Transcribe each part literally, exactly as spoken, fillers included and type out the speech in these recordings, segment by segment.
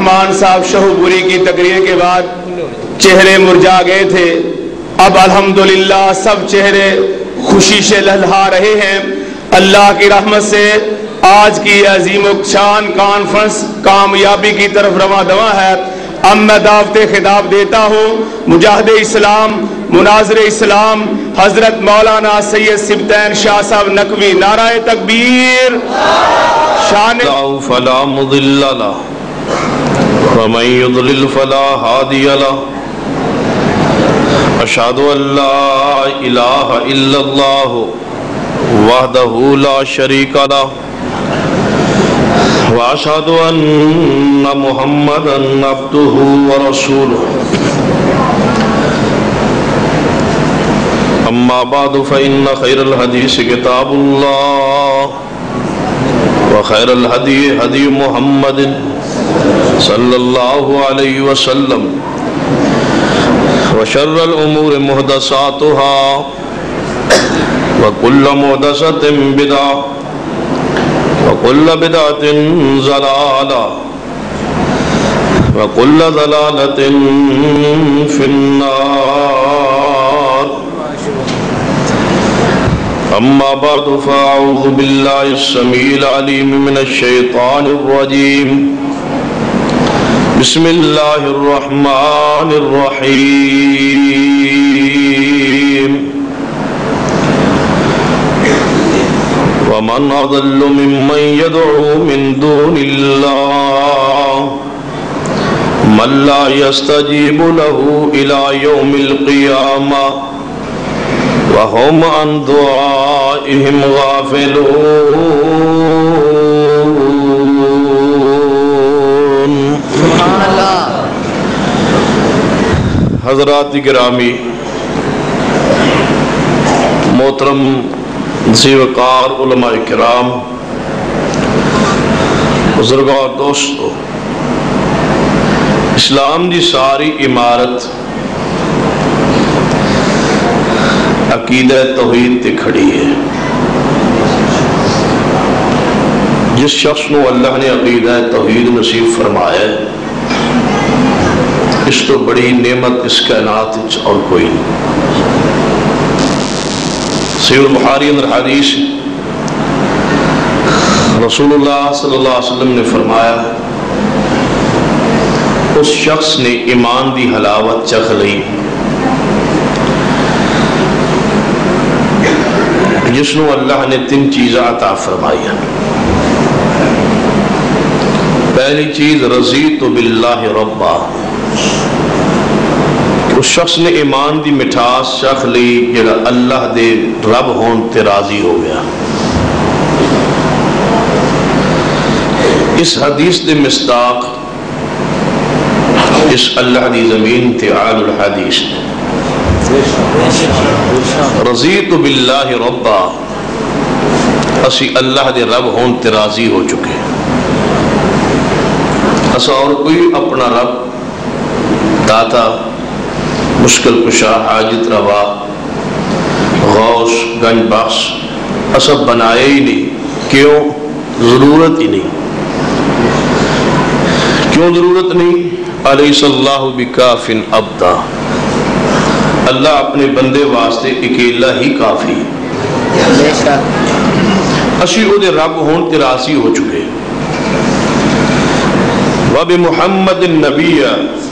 رحمان صاحب شہپوری کی تقریر کے بعد چہرے مرجھا گئے تھے، اب الحمدللہ سب چہرے خوشی سے لہلہا رہے ہیں۔ اللہ کی رحمت سے آج کی عظیم الشان کانفرنس کامیابی کی طرف رواں دواں ہے۔ اب میں دعوت خطاب دیتا ہوں مجاہد اسلام، مناظر اسلام حضرت مولانا سید سبطین شاہ صاحب نقوی۔ نعرہ تکبیر۔ شان فلا مضل له ومن يضلل فلا هادي له أشهد أن لا إله إلا الله وحده لا شريك له وأشهد أن محمدا عبده ورسوله أما بعد فإن خير الحديث كتاب الله وخير الهدي هدي محمد صلى الله عليه وسلم وشر الأمور محدثاتها وكل محدثة بدعة وكل بدعة ضلالة وكل ضلالة في النار أما بعد فأعوذ بالله السميع العليم من الشيطان الرجيم بسم الله الرحمن الرحيم ومن أضل ممن يدعو من دون الله من لا يستجيب له إلى يوم القيامة وهم عن دعائهم غافلون۔ سبحان اللہ۔ حضرات گرامی، محترم ذیوقار علماء کرام، بزرگوں اور دوستو، اسلام دی ساری عمارت عقیدہ توحید تے کھڑی ہے۔ جس شخص نو اللہ نے عقیدہ توحید نصیب فرمایا ہے، اس تو بڑی نعمت اس کائنات اور کوئی نہیں۔ صحیح البخاری اندر حدیث رسول اللہ صلی اللہ علیہ وسلم نے فرمایا، اس شخص نے ایمان دی حلاوت چکھ لی جس نو اللہ نے تین چیزیں عطا فرمائی ہیں۔ پہلی چیز رضیت باللہ ربا، اس شخص نے ایمان دی مٹھاس چکھ لی جڑا اللہ دے رب ہون تے راضی ہو گیا۔ اس حدیث دے مصداق اس اللہ دی زمین تے عال الحدیث نے رضیت باللہ ربا، اسی اللہ دے رب ہون تے راضی ہو چکے۔ اسا اور کوئی اپنا رب داتا، مشکل کشا، حاجت روا، غوث، گنج بخش اسا بنائے ہی نہیں۔ کیوں؟ ضرورت ہی نہیں۔ کیوں ضرورت نہیں؟ الیس اللہ بکاف عبدا، اللہ اپنے بندے واسطے اکیلا ہی کافی ہے۔ اسی او دے رب ہون تے راضی ہو چکے۔ وَبِمُحَمَّدٍ النَّبِيَّ،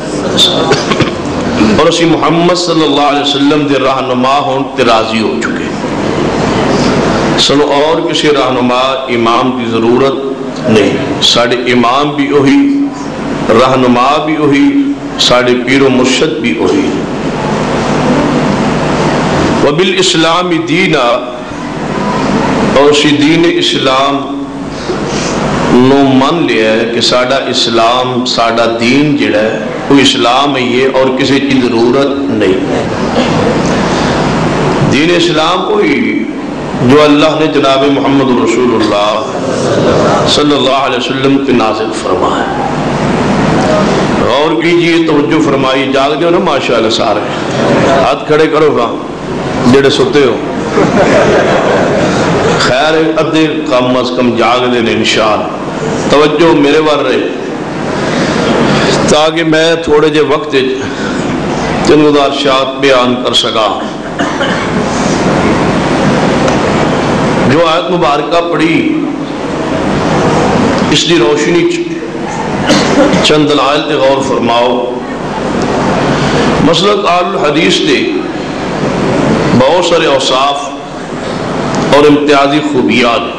اور اسی محمد صلی اللہ علیہ وسلم دے رہنما ہون تے راضی ہو چکے۔ سنو اور کسی رہنما امام کی ضرورت نہیں۔ ساڑھے امام بھی وہی، رہنما بھی وہی، ساڑھے پیر و مرشد بھی وہی۔ وَبِالْإِسْلَامِ دِينًا، اور اسی دین اسلام نو من لیا ہے کہ ساڑھا اسلام، ساڑھا دین جڑا ہے وہ اسلام ہے یہ، اور کسی کی ضرورت نہیں۔ دین اسلام وہی جو اللہ نے جناب محمد رسول اللہ صلی اللہ علیہ وسلم کے نازل فرمایا۔ غور کیجئے، توجہ فرمائی، جاگ دے ہو نا ماشاءاللہ سارے، ہاتھ کھڑے کرو گا جڑے ستے ہو، خیر ادھے کم از کم جاگ دے نے انشاءاللہ۔ توجہ میرے بار رہے، تاکہ میں تھوڑے جے وقت چند گزارشات بیان کر سکا۔ جو آیت مبارکہ پڑھی اس کی روشنی چند دلائل تے غور فرماؤ۔ مسلک اہل الحدیث دے بہت سارے اوصاف اور امتیازی خوبیات۔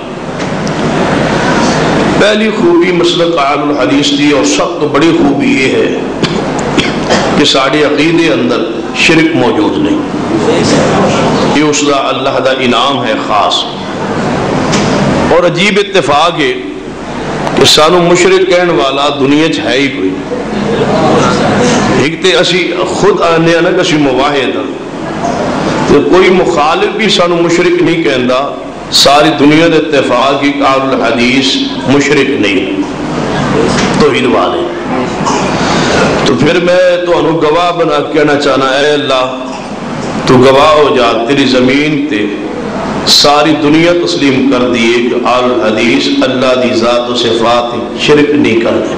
پہلی خوبی مسلک اہل الحدیث دی اور سب تو بڑی خوبی یہ ہے کہ ساڑھے عقیدے اندر شرک موجود نہیں۔ یہ اس دا اللہ دا انعام ہے خاص، اور عجیب اتفاق ہے کہ سانو مشرک کہنے والا دنیا چ ہے ہی کوئی۔ ایک تے اسی خود آنے آنا کہ اسی مواحد ہیں، تو کوئی مخالف بھی سانو مشرک نہیں کہندا۔ ساری دنیا دے اتفاق کی اہل الحدیث مشرک نہیں، توحید والے۔ تو پھر میں تو انہوں گواہ بنا کہنا چاہنا، اے اللہ تو گواہ ہو جا، تیری زمین تے ساری دنیا تسلیم کر دیے کہ اہل الحدیث اللہ دی ذات و صفات شرک نہیں کرتے۔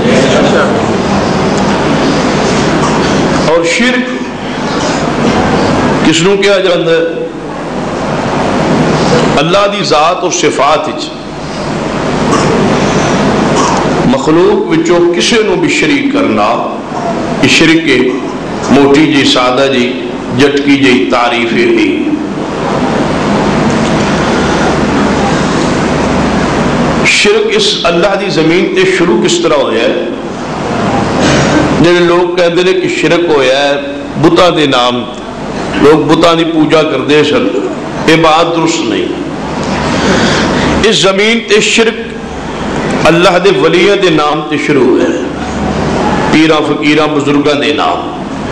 اور شرک کس نوں کیا جاتا ہے؟ اللہ دی ذات اور صفات مخلوق وچوں کسے نوں بھی شریک کرنا، یہ شرک ہے۔ موٹی جی سادہ جی جٹکی جی تعریف ہے۔ شرک اس اللہ دی زمین تے شروع کس طرح ہویا ہے؟ جنہیں لوگ کہتے ہیں کہ شرک ہویا ہے بتاں دے نام، لوگ بتاں دی پوجا کردے سن، عبادت درست نہیں۔ اس زمین تے شرک اللہ دے ولیاں دے نام تے شروع ہویا ہے، پیراں فقیراں بزرگاں دے نام۔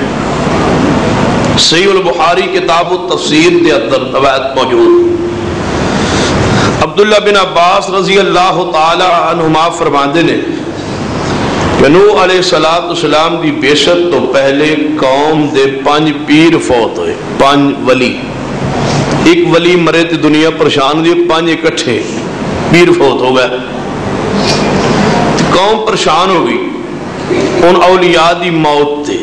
صحیح البخاری کتاب التفسیر دے اندر روایت موجود، عبداللہ بن عباس رضی اللہ تعالی عنہما فرماندے نے کہ نوح علیہ السلام دی بیشت تو پہلے قوم دے پانچ پیر فوت ہوئے، پانچ ولی۔ ایک ولی مرے تے دنیا پریشان ہوئی، پانچ اکٹھے پیر فوت ہو گئے، قوم پریشان ہو گئی ان اولیاء دی موت تے۔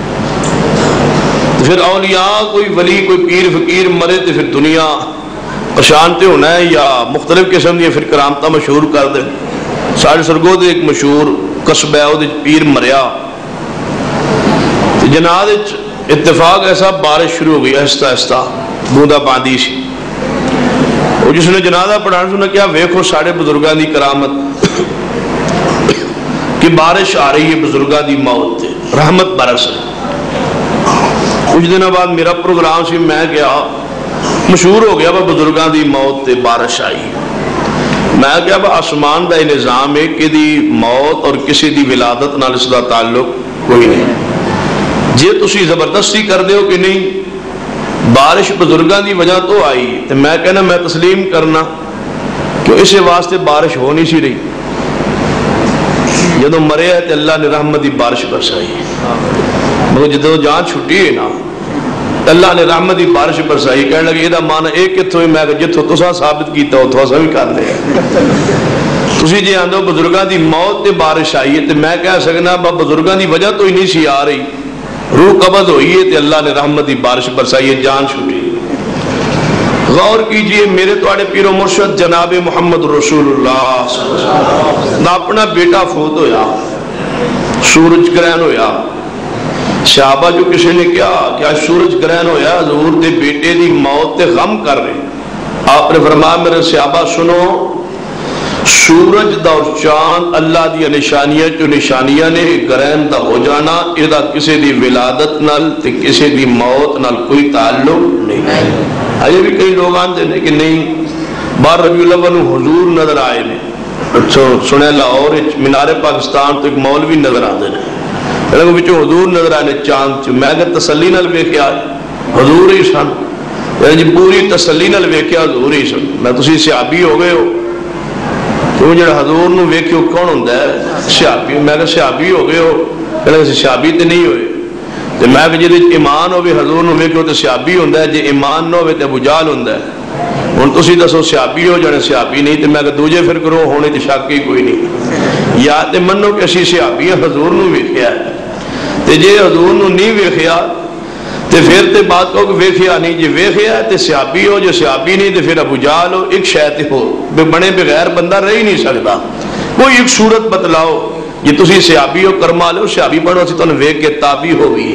پھر اولیاء کوئی ولی کوئی پیر فقیر مرے تے پھر دنیا پریشان تے ہونا ہے، یا مختلف قسم دی پھر کرامتہ مشہور کر دے۔ ساڑھے سرگو دے ایک مشہور قصبہ ہے، وہ پیر مریا، جناد اتفاق ایسا بارش شروع ہو گئی آہستہ آہستہ بوندا باندی سی۔ وہ جس نے جنازہ پڑھانا سنا کیا ویکھو ساڑھے بزرگاں دی کرامت کہ بارش آ رہی ہے بزرگاں دی موت تے، رحمت برس رہی۔ کچھ دنوں بعد میرا پروگرام سی، میں گیا، مشہور ہو گیا وہ بزرگاں دی موت تے بارش آئی۔ میں کیا وہ آسمان دا نظام ہے کہ دی موت اور کسی دی ولادت نال اس دا تعلق کوئی نہیں۔ جے تسی زبردستی کر دے ہو کہ نہیں بارش بزرگاں دی وجہ تو آئی، تو میں کہنا میں تسلیم کرنا کہ اسے واسطے بارش ہو نہیں سی رہی۔ جدو مرے ہے تو اللہ نے رحمت دی بارش برسائی، مگر جدو جان چھٹی ہے نا اللہ نے رحمت دی بارش برسائی۔ کہنے لگے یہ معنی ایک کتوں ہی، میں کہ جتوں تساں ثابت کیتا ہو تو اساں بھی کر لے۔ تسی جی آندو بزرگاں دی موت تے بارش آئی ہے، تو میں کہہ سکنا با بزرگاں دی وجہ تو ہی نہیں سی آ رہی، روح قبض ہوئی ہے تو اللہ نے رحمت دی بارش برسائی ہے، جان چھٹی۔ غور کیجئے، میرے تواڈے پیر و مرشد جناب محمد رسول اللہ صلی اللہ علیہ وسلم دا اپنا بیٹا فوت ہویا، سورج گرہن ہویا۔ صحابہ جو کسی نے کیا کیا سورج گرہن ہویا، حضور دے بیٹے دی موت تے غم کر رہے۔ آپ نے فرمایا میرے صحابہ سنو، سورج دا اور چاند اللہ دی نشانیاں جو نشانیاں نے، گرہن دا ہو جانا ادا کسی دی ولادت نال تے کسی دی موت نال کوئی تعلق نہیں۔ آئے بھی کئی لوگ آندے نے کہ نہیں بار ربیع الاول حضور نظر آئے نے، سنے لاہور مینار پاکستان تو ایک مولوی نظر آندے نے، لگو بچوں حضور نظر آنے چاند چو، میں اگر تسلی نال ویکھیا حضور ہی سن، یعنی پوری تسلی نال ویکھیا حضور ہی سن۔ میں تسی صحابی ہو گئے ہو، تو جڑا حضور نو ویکھیو کون ہوندا ہے؟ صحابی۔ میں کہ صحابی ہو گئے ہو، کہ صحابی تے نہیں ہوئے، تو میں کہ جے ایمان ہوے حضور نو ویکھیو تے صحابی ہوندا ہے، جے ایمان نہ ہوے تے ابو جہل ہوندا ہے۔ ہوں تسی دسو سیابی ہو جانے سیابی نہیں تو میں کہ دوجے پھر گروہ ہونے تو شک ہی کوئی نہیں. یا تو منو کہ اسی سیابی حضور نو ویکھیا ہے تے جے حضور نو نہیں ویکھیا تے پھر تے بات کو کہ ویکھیا نہیں. جے ویکھیا ہے تے سیابی ہو, جے سیابی نہیں تے پھر ابو جہل ہو. ایک شے تے ہو بنے بغیر بندہ رہ ہی نہیں سکتا. کوئی ایک صورت بتلاؤ جی تسی سیابی ہو کرما لو سیابی پڑھو اسی تانوں ویکھ کے تابی ہو گئی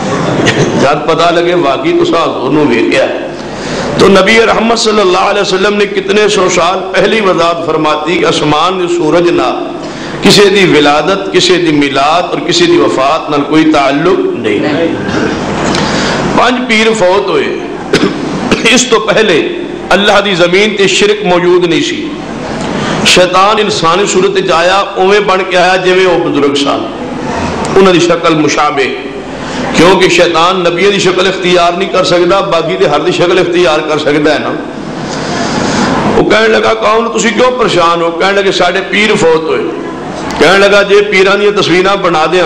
جب پتہ لگے واقعی تساں حضور نو ویکھیا ہے. تو نبی رحمت صلی اللہ علیہ وسلم نے کتنے سو سال پہلی وضاحت فرماتی کہ آسمان سورج نہ کسی دی ولادت, کسی دی میلاد اور کسی دی وفات نال کوئی تعلق نہیں. پانچ پیر فوت ہوئے. اس تو پہلے اللہ دی زمین تے شرک موجود نہیں سی. شیطان انسانی صورت وچ آیا اوویں بن کے آیا جویں او بزرگ سن. انہاں دی شکل مشابہ, کیونکہ شیطان نبی دی شکل اختیار نہیں کر سکتا, باقی دے ہر دی شکل اختیار کر سکتا ہے نا. وہ کہنے لگا کون تسی کیوں پریشان ہو؟ کہنے لگے ساڈے پیر فوت ہوئے. کہنے لگا جے پیران دی تصویراں بنا دیاں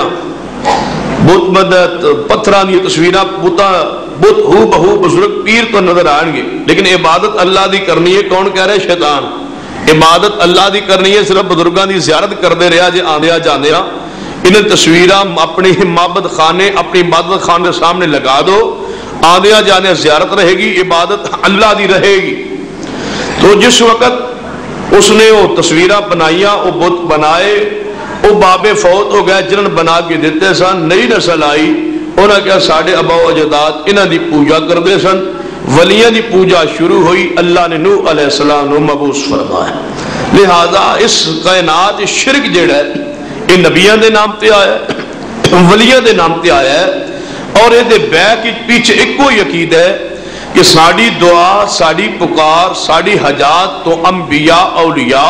بت مدد پتھراں دی تصویراں بتا بت ہو بہو بزرگ پیر تو نظر آئیں گے, لیکن عبادت اللہ دی کرنی ہے. کون کہہ رہے؟ شیطان. عبادت اللہ دی کرنی ہے, صرف بزرگاں دی زیارت کردے رہا جے آندیا جاندیا. انہیں تصویراں اپنی معبد خانے اپنی عبادت خانے سامنے لگا دو, آندیا جانے زیارت رہے گی, عبادت اللہ دی رہے گی. تو جس وقت اس نے وہ تصویراں بنائیاں, وہ بت بنائے, وہ بابے فوت ہو گئے جنہوں بنا کے دیتے سن. نئی نسل آئی, انہوں نے کہا ساڑھے ابا و اجداد انہوں دی پوجا کردے سن. ولیاں دی پوجا شروع ہوئی, اللہ نے نوح علیہ السلام نو مبعوث فرمایا. لہذا اس کائنات شرک جڑا ہے یہ نبیان دے نام تے آیا ہے, ولیاں دے نام تے آیا ہے. اور یہ دے بیک پیچھے ایک کوئی عقید ہے کہ ساڑی دعا, ساڑی پکار, ساڑی حجات تو انبیاء اولیاء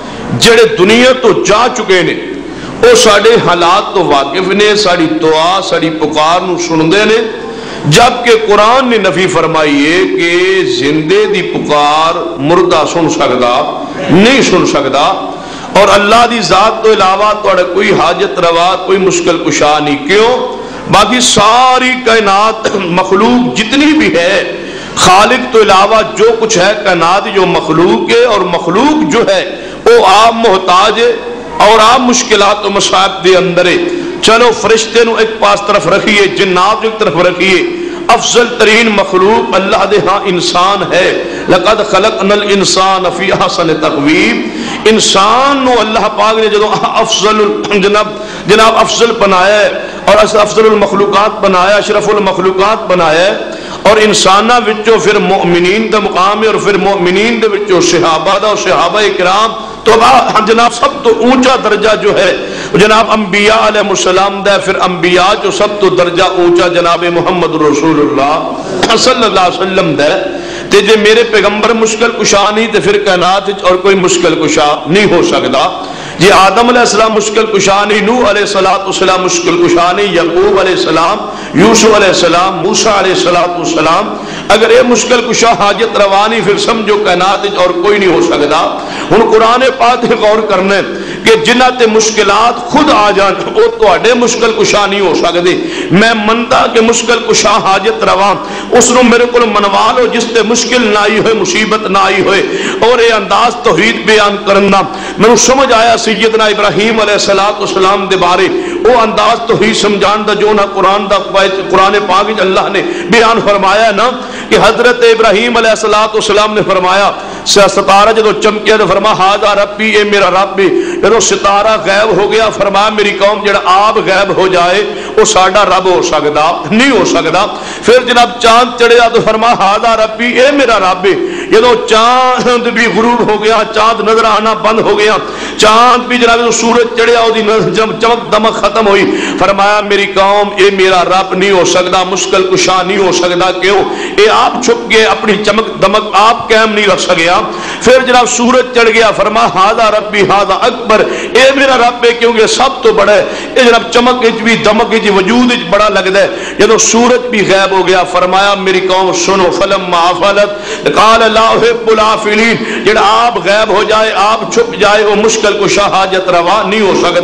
جڑے دنیا تو جا چکے نے وہ ساڑے حالات تو واقف نے, ساڑی دعا ساڑی پکار نو سندے نے. جبکہ قرآن نے نفی فرمائی ہے کہ زندے دی پکار مردہ سن سکتا نہیں سن سکتا. اور اللہ دی ذات تو علاوہ توڑے کوئی حاجت روا کوئی مشکل کشا نہیں. کیوں؟ باقی ساری کائنات مخلوق جتنی بھی ہے, خالق تو علاوہ جو کچھ ہے کائنات جو مخلوق ہے, اور مخلوق جو ہے وہ آپ محتاج ہے اور آپ مشکلات و مصائب دے اندر ہے. چلو فرشتے نو ایک پاس طرف رکھیے, جنات ایک طرف رکھیے, افضل ترین مخلوق اللہ دے ہاں انسان ہے. لقد خلقنا الانسان فی احسن تقویم. انسان نو اللہ پاک نے جدو افضل جناب جناب افضل بنایا ہے اور افضل المخلوقات بنایا, اشرف المخلوقات بنایا ہے, اور انسانہ وچوں پھر مؤمنین دا مقام ہے, اور پھر مؤمنین دے وچوں صحابہ دا اور صحابہ کرام تو جناب سب تو اونچا درجہ جو ہے جناب انبیاء علیہ السلام دا ہے. پھر انبیاء جو سب تو درجہ اونچا جناب محمد رسول اللہ صلی اللہ علیہ وسلم دا ہے. تے جے میرے پیغمبر مشکل کشا نہیں تے پھر کائنات اور کوئی مشکل کشا نہیں ہو سکتا. جی آدم علیہ السلام مشکل کشا نہیں, نوح علیہ السلام مشکل کشا نہیں, یعقوب علیہ السلام, یوسف علیہ السلام, موسیٰ علیہ السلام اگر یہ مشکل کشا حاجت روانی پھر سمجھو کائنات اور کوئی نہیں ہو سکتا. ہن قرآن پاک غور کرنے کہ جنہ تے مشکلات خود آ جان وہ تواڈے مشکل کشا نہیں ہو سکتے. میں منتا کہ مشکل کشا حاجت روا اس نو میرے کو منوا لو جس تے مشکل نہ آئی ہوئے, مصیبت نہ آئی ہوئے. اور یہ انداز توحید بیان کرنا میں سمجھ آیا سیدنا ابراہیم علیہ السلام دے بارے وہ انداز توحید سمجھان دا جو نہ قرآن دا قرآن پاک اللہ نے بیان فرمایا نا کہ حضرت ابراہیم علیہ السلام نے فرمایا ستارہ جدو چمکیا تو فرما ہاذا ربی, اے میرا رب. جدو ستارہ غائب ہو گیا فرمایا میری قوم جڑا آپ غائب ہو جائے وہ ساڈا رب ہو سکتا نہیں ہو سکتا. پھر جناب چاند چڑھیا تو فرما ہاذا ربی, اے میرا رب. جدو چاند بھی غروب ہو گیا, چاند نظر آنا بند ہو گیا, چاند بھی جناب سورج چڑھیا وہ چمک دمک ختم ہوئی, فرمایا میری قوم اے میرا رب نہیں ہو سکتا, مشکل کشا نہیں ہو سکتا. کیوں؟ اے آپ چھپ گئے, اپنی چمک دمک آپ قائم نہیں رکھ سکیا. پھر جناب سورج چڑھ گیا فرما ہاذا ربی ہاذا اکبر, اے میرا رب ہے کیونکہ سب تو بڑا ہے. اے جناب چمک وچ بھی دمک وچ وجود وچ بڑا لگدا ہے. جدوں سورج بھی غائب ہو گیا فرمایا میری قوم سنو فلما افلت قال لا احب الافلین. جڑا آپ غائب ہو جائے آپ چھپ جائے وہ مشکل کشا حاجت روا نہیں ہو سکتا.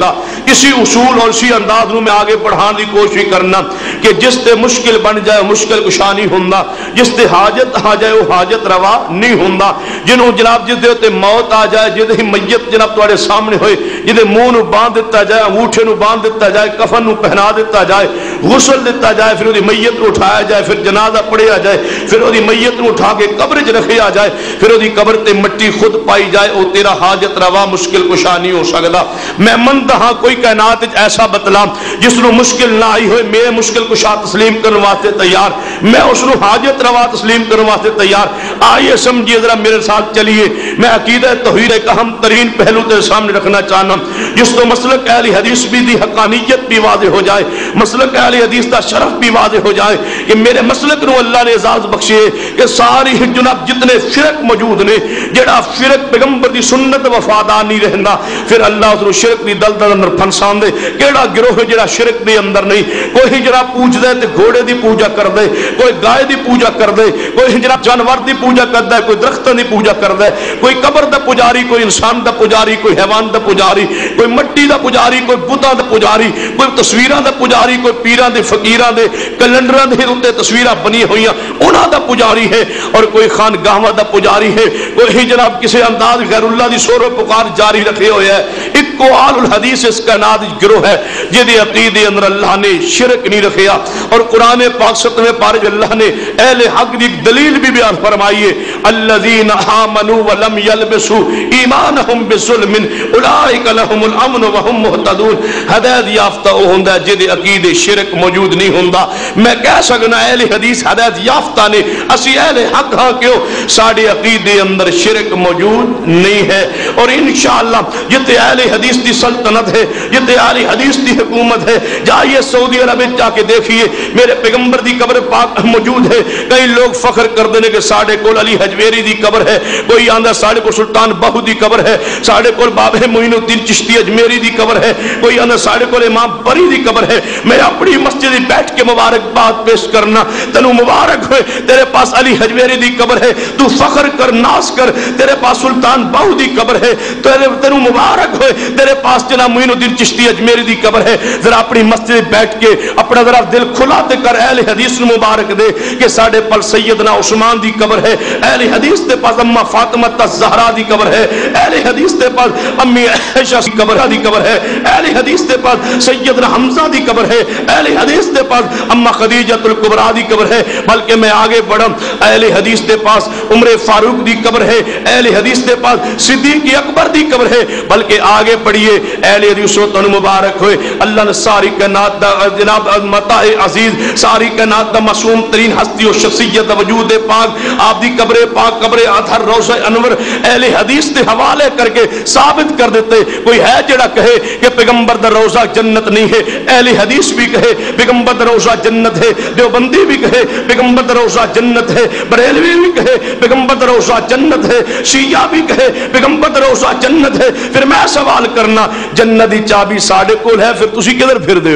کسی اصول اور اسی انداز میں آگے بڑھان کی کوشش کرنا کہ جس تے مشکل بن جائے مشکل کشا نہیں ہوندہ، جس تے حاجت آ جائے وہ حاجت روا نہیں ہوندہ، جنہوں جناب جس دے موت آ جائے جس دے میت جناب تواڈے سامنے ہوئے جس دے منہ نو باندھ دیتا جائے انگوٹھے نو باندھ دیتا جائے کفن نو پہنا دیتا جائے غسل دیتا جائے پھر وہ میت نو اٹھایا جائے پھر جنازہ پڑھیا جائے پھر وہ میت نو اٹھا کے قبر چ رکھیا جائے پھر وہ قبر تے مٹی خود پائی جائے وہ تیرا حاجت روا مشکل کشا نہیں ہو سکتا۔ میں منتا ہاں کوئی کائنات ایسا بتلا جس نو مشکل نہ آئی ہوئے میں مشکل کشا تسلیم کرنے واسطے تیار، میں اس نو حاجت روا تسلیم کرنے واسطے تیار۔ آئیے سمجھیے ذرا میرے ساتھ چلیے، میں عقیدہ توحید ایک اہم ترین پہلو تے سامنے رکھنا چاہنا جس تو مسلک اہل حدیث بھی دی حقانیت بھی واضح ہو جائے، مسلک اہل حدیث دا شرف بھی واضح ہو جائے کہ میرے مسلک نو اللہ نے اعزاز بخشے کہ ساری جناب جتنے فرق موجود نے جڑا فرق پیغمبر دی سنت وفادار نہیں رہندا پھر اللہ اس شرک دی دلدل اندر پھنسان دے۔ کیڑا گروہ جڑا شرک دے اندر نہیں، کوئی جڑا پوج دے تے گھوڑے دی پوجا کر دے، کوئی گائے دی پوجا کر دے، کوئی جناب جانور دی پوجا کر دے، کوئی درختوں دی پوجا کر دے، کوئی قبر دا پجاری، کوئی انسان دا پجاری، کوئی حیوان دا پجاری، کوئی مٹی دا پجاری، کوئی بتاں دا پجاری، کوئی تصویراں دا پجاری، کوئی پیراں دے فقیراں دے کیلنڈراں دے اوتے تصویراں بنی ہوئیاں انہاں دا پجاری ہے، اور کوئی خانگاہاں دا پجاری ہے، کوئی جناب کسی انداز غیر اللہ دی شور و پکار جاری رکھے ہوئے ہے۔ اکو آل الحدیث اس کا ناد گروہ ہے جدی عقیدے اندر اللہ نے شرک نہیں رکھیا، اور قرآن پاک ستویں پارے اللہ نے اہل حق دی دلیل بھی بیان فرمائیے الذین آمنوا ولم یلبسوا ایمانہم بظلم اولئک لہم الامن وہم مہتدون۔ ہدایت یافتہ وہ ہوندا جدی عقیدے شرک موجود نہیں ہوندا۔ میں کہہ سکنا اہل حدیث ہدایت یافتہ نے، اسی اہل حق ہاں کیوں ساڑے عقیدے اندر شرک موجود نہیں ہے، اور انشاءاللہ جتے اہل حدیث دی سلطنت ہے، جتے اہل حدیث دی حکومت ہے، جائیے سعودی عرب جا کے دیکھیے میرے پیغمبر دی قبر پاک موجود ہے۔ کئی لوگ فخر کر دینے کہ ساڑے کول علی حجویری دی قبر ہے، کوئی آندہ ساڑے کو سلطان باہو دی قبر ہے، ساڑے کول بابا معین الدین چشتی اجمیری دی قبر ہے، کوئی آندہ ساڑے کول امام بری دی قبر ہے۔ میں اپنی مسجد بیٹھ کے مبارک بات پیش کرنا تنو مبارک ہوئے، تیرے پاس علی حجویری دی قبر ہے، تو فخر کر ناس کر، تیرے پاس سلطان باہو دی قبر ہے، تینو مبارک ہوئے، تیرے پاس جناب معین الدین چشتی اجمیری دی قبر ہے۔ ذرا اپنی مسجد بیٹھ کے اپنا ذرا دل کھلاتے کر اہل حدیث نو مبارک دے کہ ساڑے پر سیدنا عثمان دی قبر ہے، اہل حدیث دے پاس اما فاطمہ الزہرا دی قبر ہے، اہل حدیث دے پاس امی عائشہ دی قبر دی قبر ہے، اہل حدیث دے پاس سیدنا حمزہ دی قبر ہے، اہل حدیث دے پاس اما خدیجہ الکبریٰ دی قبر ہے۔ بلکہ میں آگے بڑھا، اہل حدیث دے پاس عمر فاروق دی قبر ہے، اہل حدیث دے پاس صدیق اکبر دی قبر ہے۔ بلکہ آگے بڑھیے اہل حدیث و تن مبارک ہوئے، اللہ نے ساری کائنات دا جناب متاع عزیز، ساری کائنات دا معصوم ترین ہستی و شخصیت وجود پاک، آپ دی قبر پاک قبر اطہر روضہ انور اہل حدیث دے حوالے کر کے ثابت کر دیتے۔ کوئی ہے جڑا کہے کہ پیغمبر دا روضہ جنت نہیں ہے، اہل حدیث بھی کہے پیغمبر دا روضہ جنت ہے، دیوبندی بھی کہے پیغمبر دا روضہ جنت ہے، بریلوی بھی کہے پیغمبر دا روضہ جنت ہے، شیعہ بھی کہے پیغمبر دا روضہ جنت ہے۔ پھر میں سوال کرنا جنت دی چابی ساڑے کول ہے، پھر تسی کدھر پھر دیو؟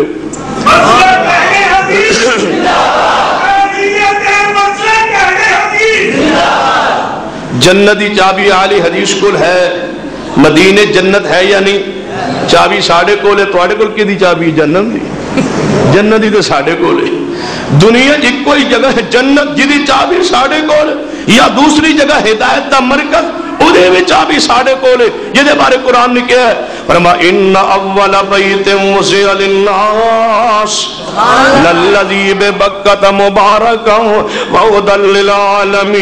جنت دی چابی اہل حدیث کول ہے، مدینے جنت ہے یا نہیں؟ چابی ساڑے کول ہے، تواڈے کول کدی چابی جنت دی؟ جنت دی تے ساڑے کول ہے۔ دنیا جی کوئی جگہ ہے جنت جدی چابی ساڑے کول، یا دوسری جگہ ہدایت دا مرکز اودے وچ چابی ساڑے کول ہے، جدے بارے قرآن نے کہا ہے فرما ان اول بیت وضع للناس للذی ببکۃ مبارکا وہدی للعالمین۔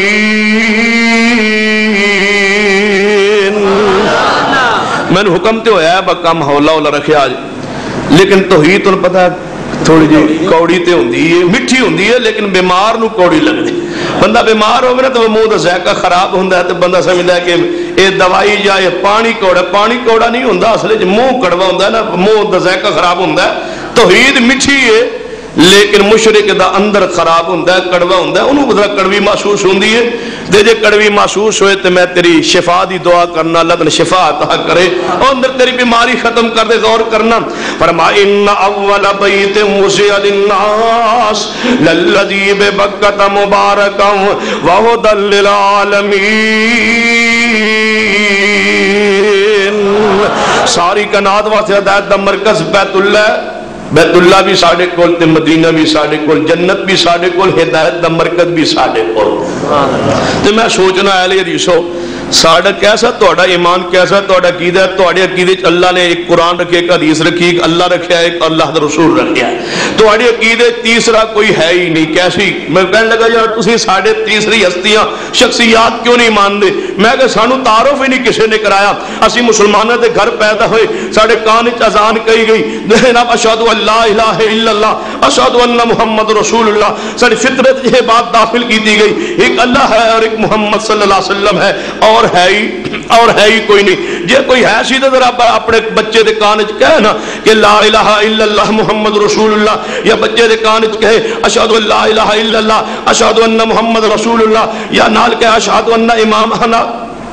میں نے حکم تے ہویا ہے بکا محولہ اولا رکھے آج، لیکن توحید تو پتہ ہے تھوڑی جی کوڑی تے ہوندی ہے، مٹھی ہوندی ہے، لیکن بیمار نو کوڑی لگ دی۔ بندہ بیمار ہوگا نا تو وہ منہ دا ذائقہ خراب ہوندہ ہے، تو بندہ سمجھتا ہے کہ اے دوائی یا یہ پانی کوڑا، پانی کوڑا نہیں ہوندہ، اصلے جو منہ کڑوا ہوندہ ہے نا، منہ دا ذائقہ خراب ہوندہ ہے۔ توحید مٹھی ہے لیکن مشرک دا اندر خراب ہوندہ ہے، کڑوا ہوندہ ہے، انہوں ذرا کڑوی محسوس ہوندی ہے۔ دے جے کڑوی محسوس ہوئے تو میں تیری شفا دی دعا کرنا، اللہ تعالی شفا عطا کرے اور اندر تیری بیماری ختم کر دے۔ غور کرنا فرما ان اول بیت وضع للناس للذی ببکۃ مبارکا وہدی للعالمین۔ ساری کائنات واسطے ہدایت دا مرکز بیت اللہ ہے. بیت اللہ بھی ساڈے کول تے مدینہ بھی ساڈے کول, جنت بھی ساڈے کول, ہدایت دا مرکز بھی ساڈے کول. تے میں سوچنا اہل حدیثو ساڈا کیسا تہاڈا ایمان کیسا تہاڈا عقیدہ ہے؟ تہاڈے عقیدے وچ اللہ نے ایک قرآن رکھے, ایک حدیث رکھی, ایک اللہ رکھیا ہے, ایک اللہ دا رسول رکھیا ہے. تہاڈے عقیدے تیسرا کوئی ہے ہی نہیں. کیسی میں کہنے لگا یار تسی ساڈے تیسری ہستیاں شخصیات کیوں نہیں مانتے؟ میں کہ سانو تعارف ہی نہیں کسی نے کرایا. اسی مسلمانوں دے گھر پیدا ہوئے, ساڈے کان وچ اذان کہی گئی جناب اشہد ان لا الہ الا اللہ اشہد ان محمد رسول اللہ. ساڈی فطرت یہ بات داخل کی دی گئی ایک اللہ ہے اور ایک محمد صلی اللہ علیہ وسلم ہے, اور ہے ہی اور ہے ہی کوئی نہیں. جے کوئی ہے سی تو ذرا اپنے بچے دے کان وچ کہے نا کہ لا الہ الا اللہ محمد رسول اللہ, یا بچے دے کان وچ کہے اشہد ان لا الہ الا اللہ اشہد ان محمد رسول اللہ, یا نال کہے اشہد ان امام حنا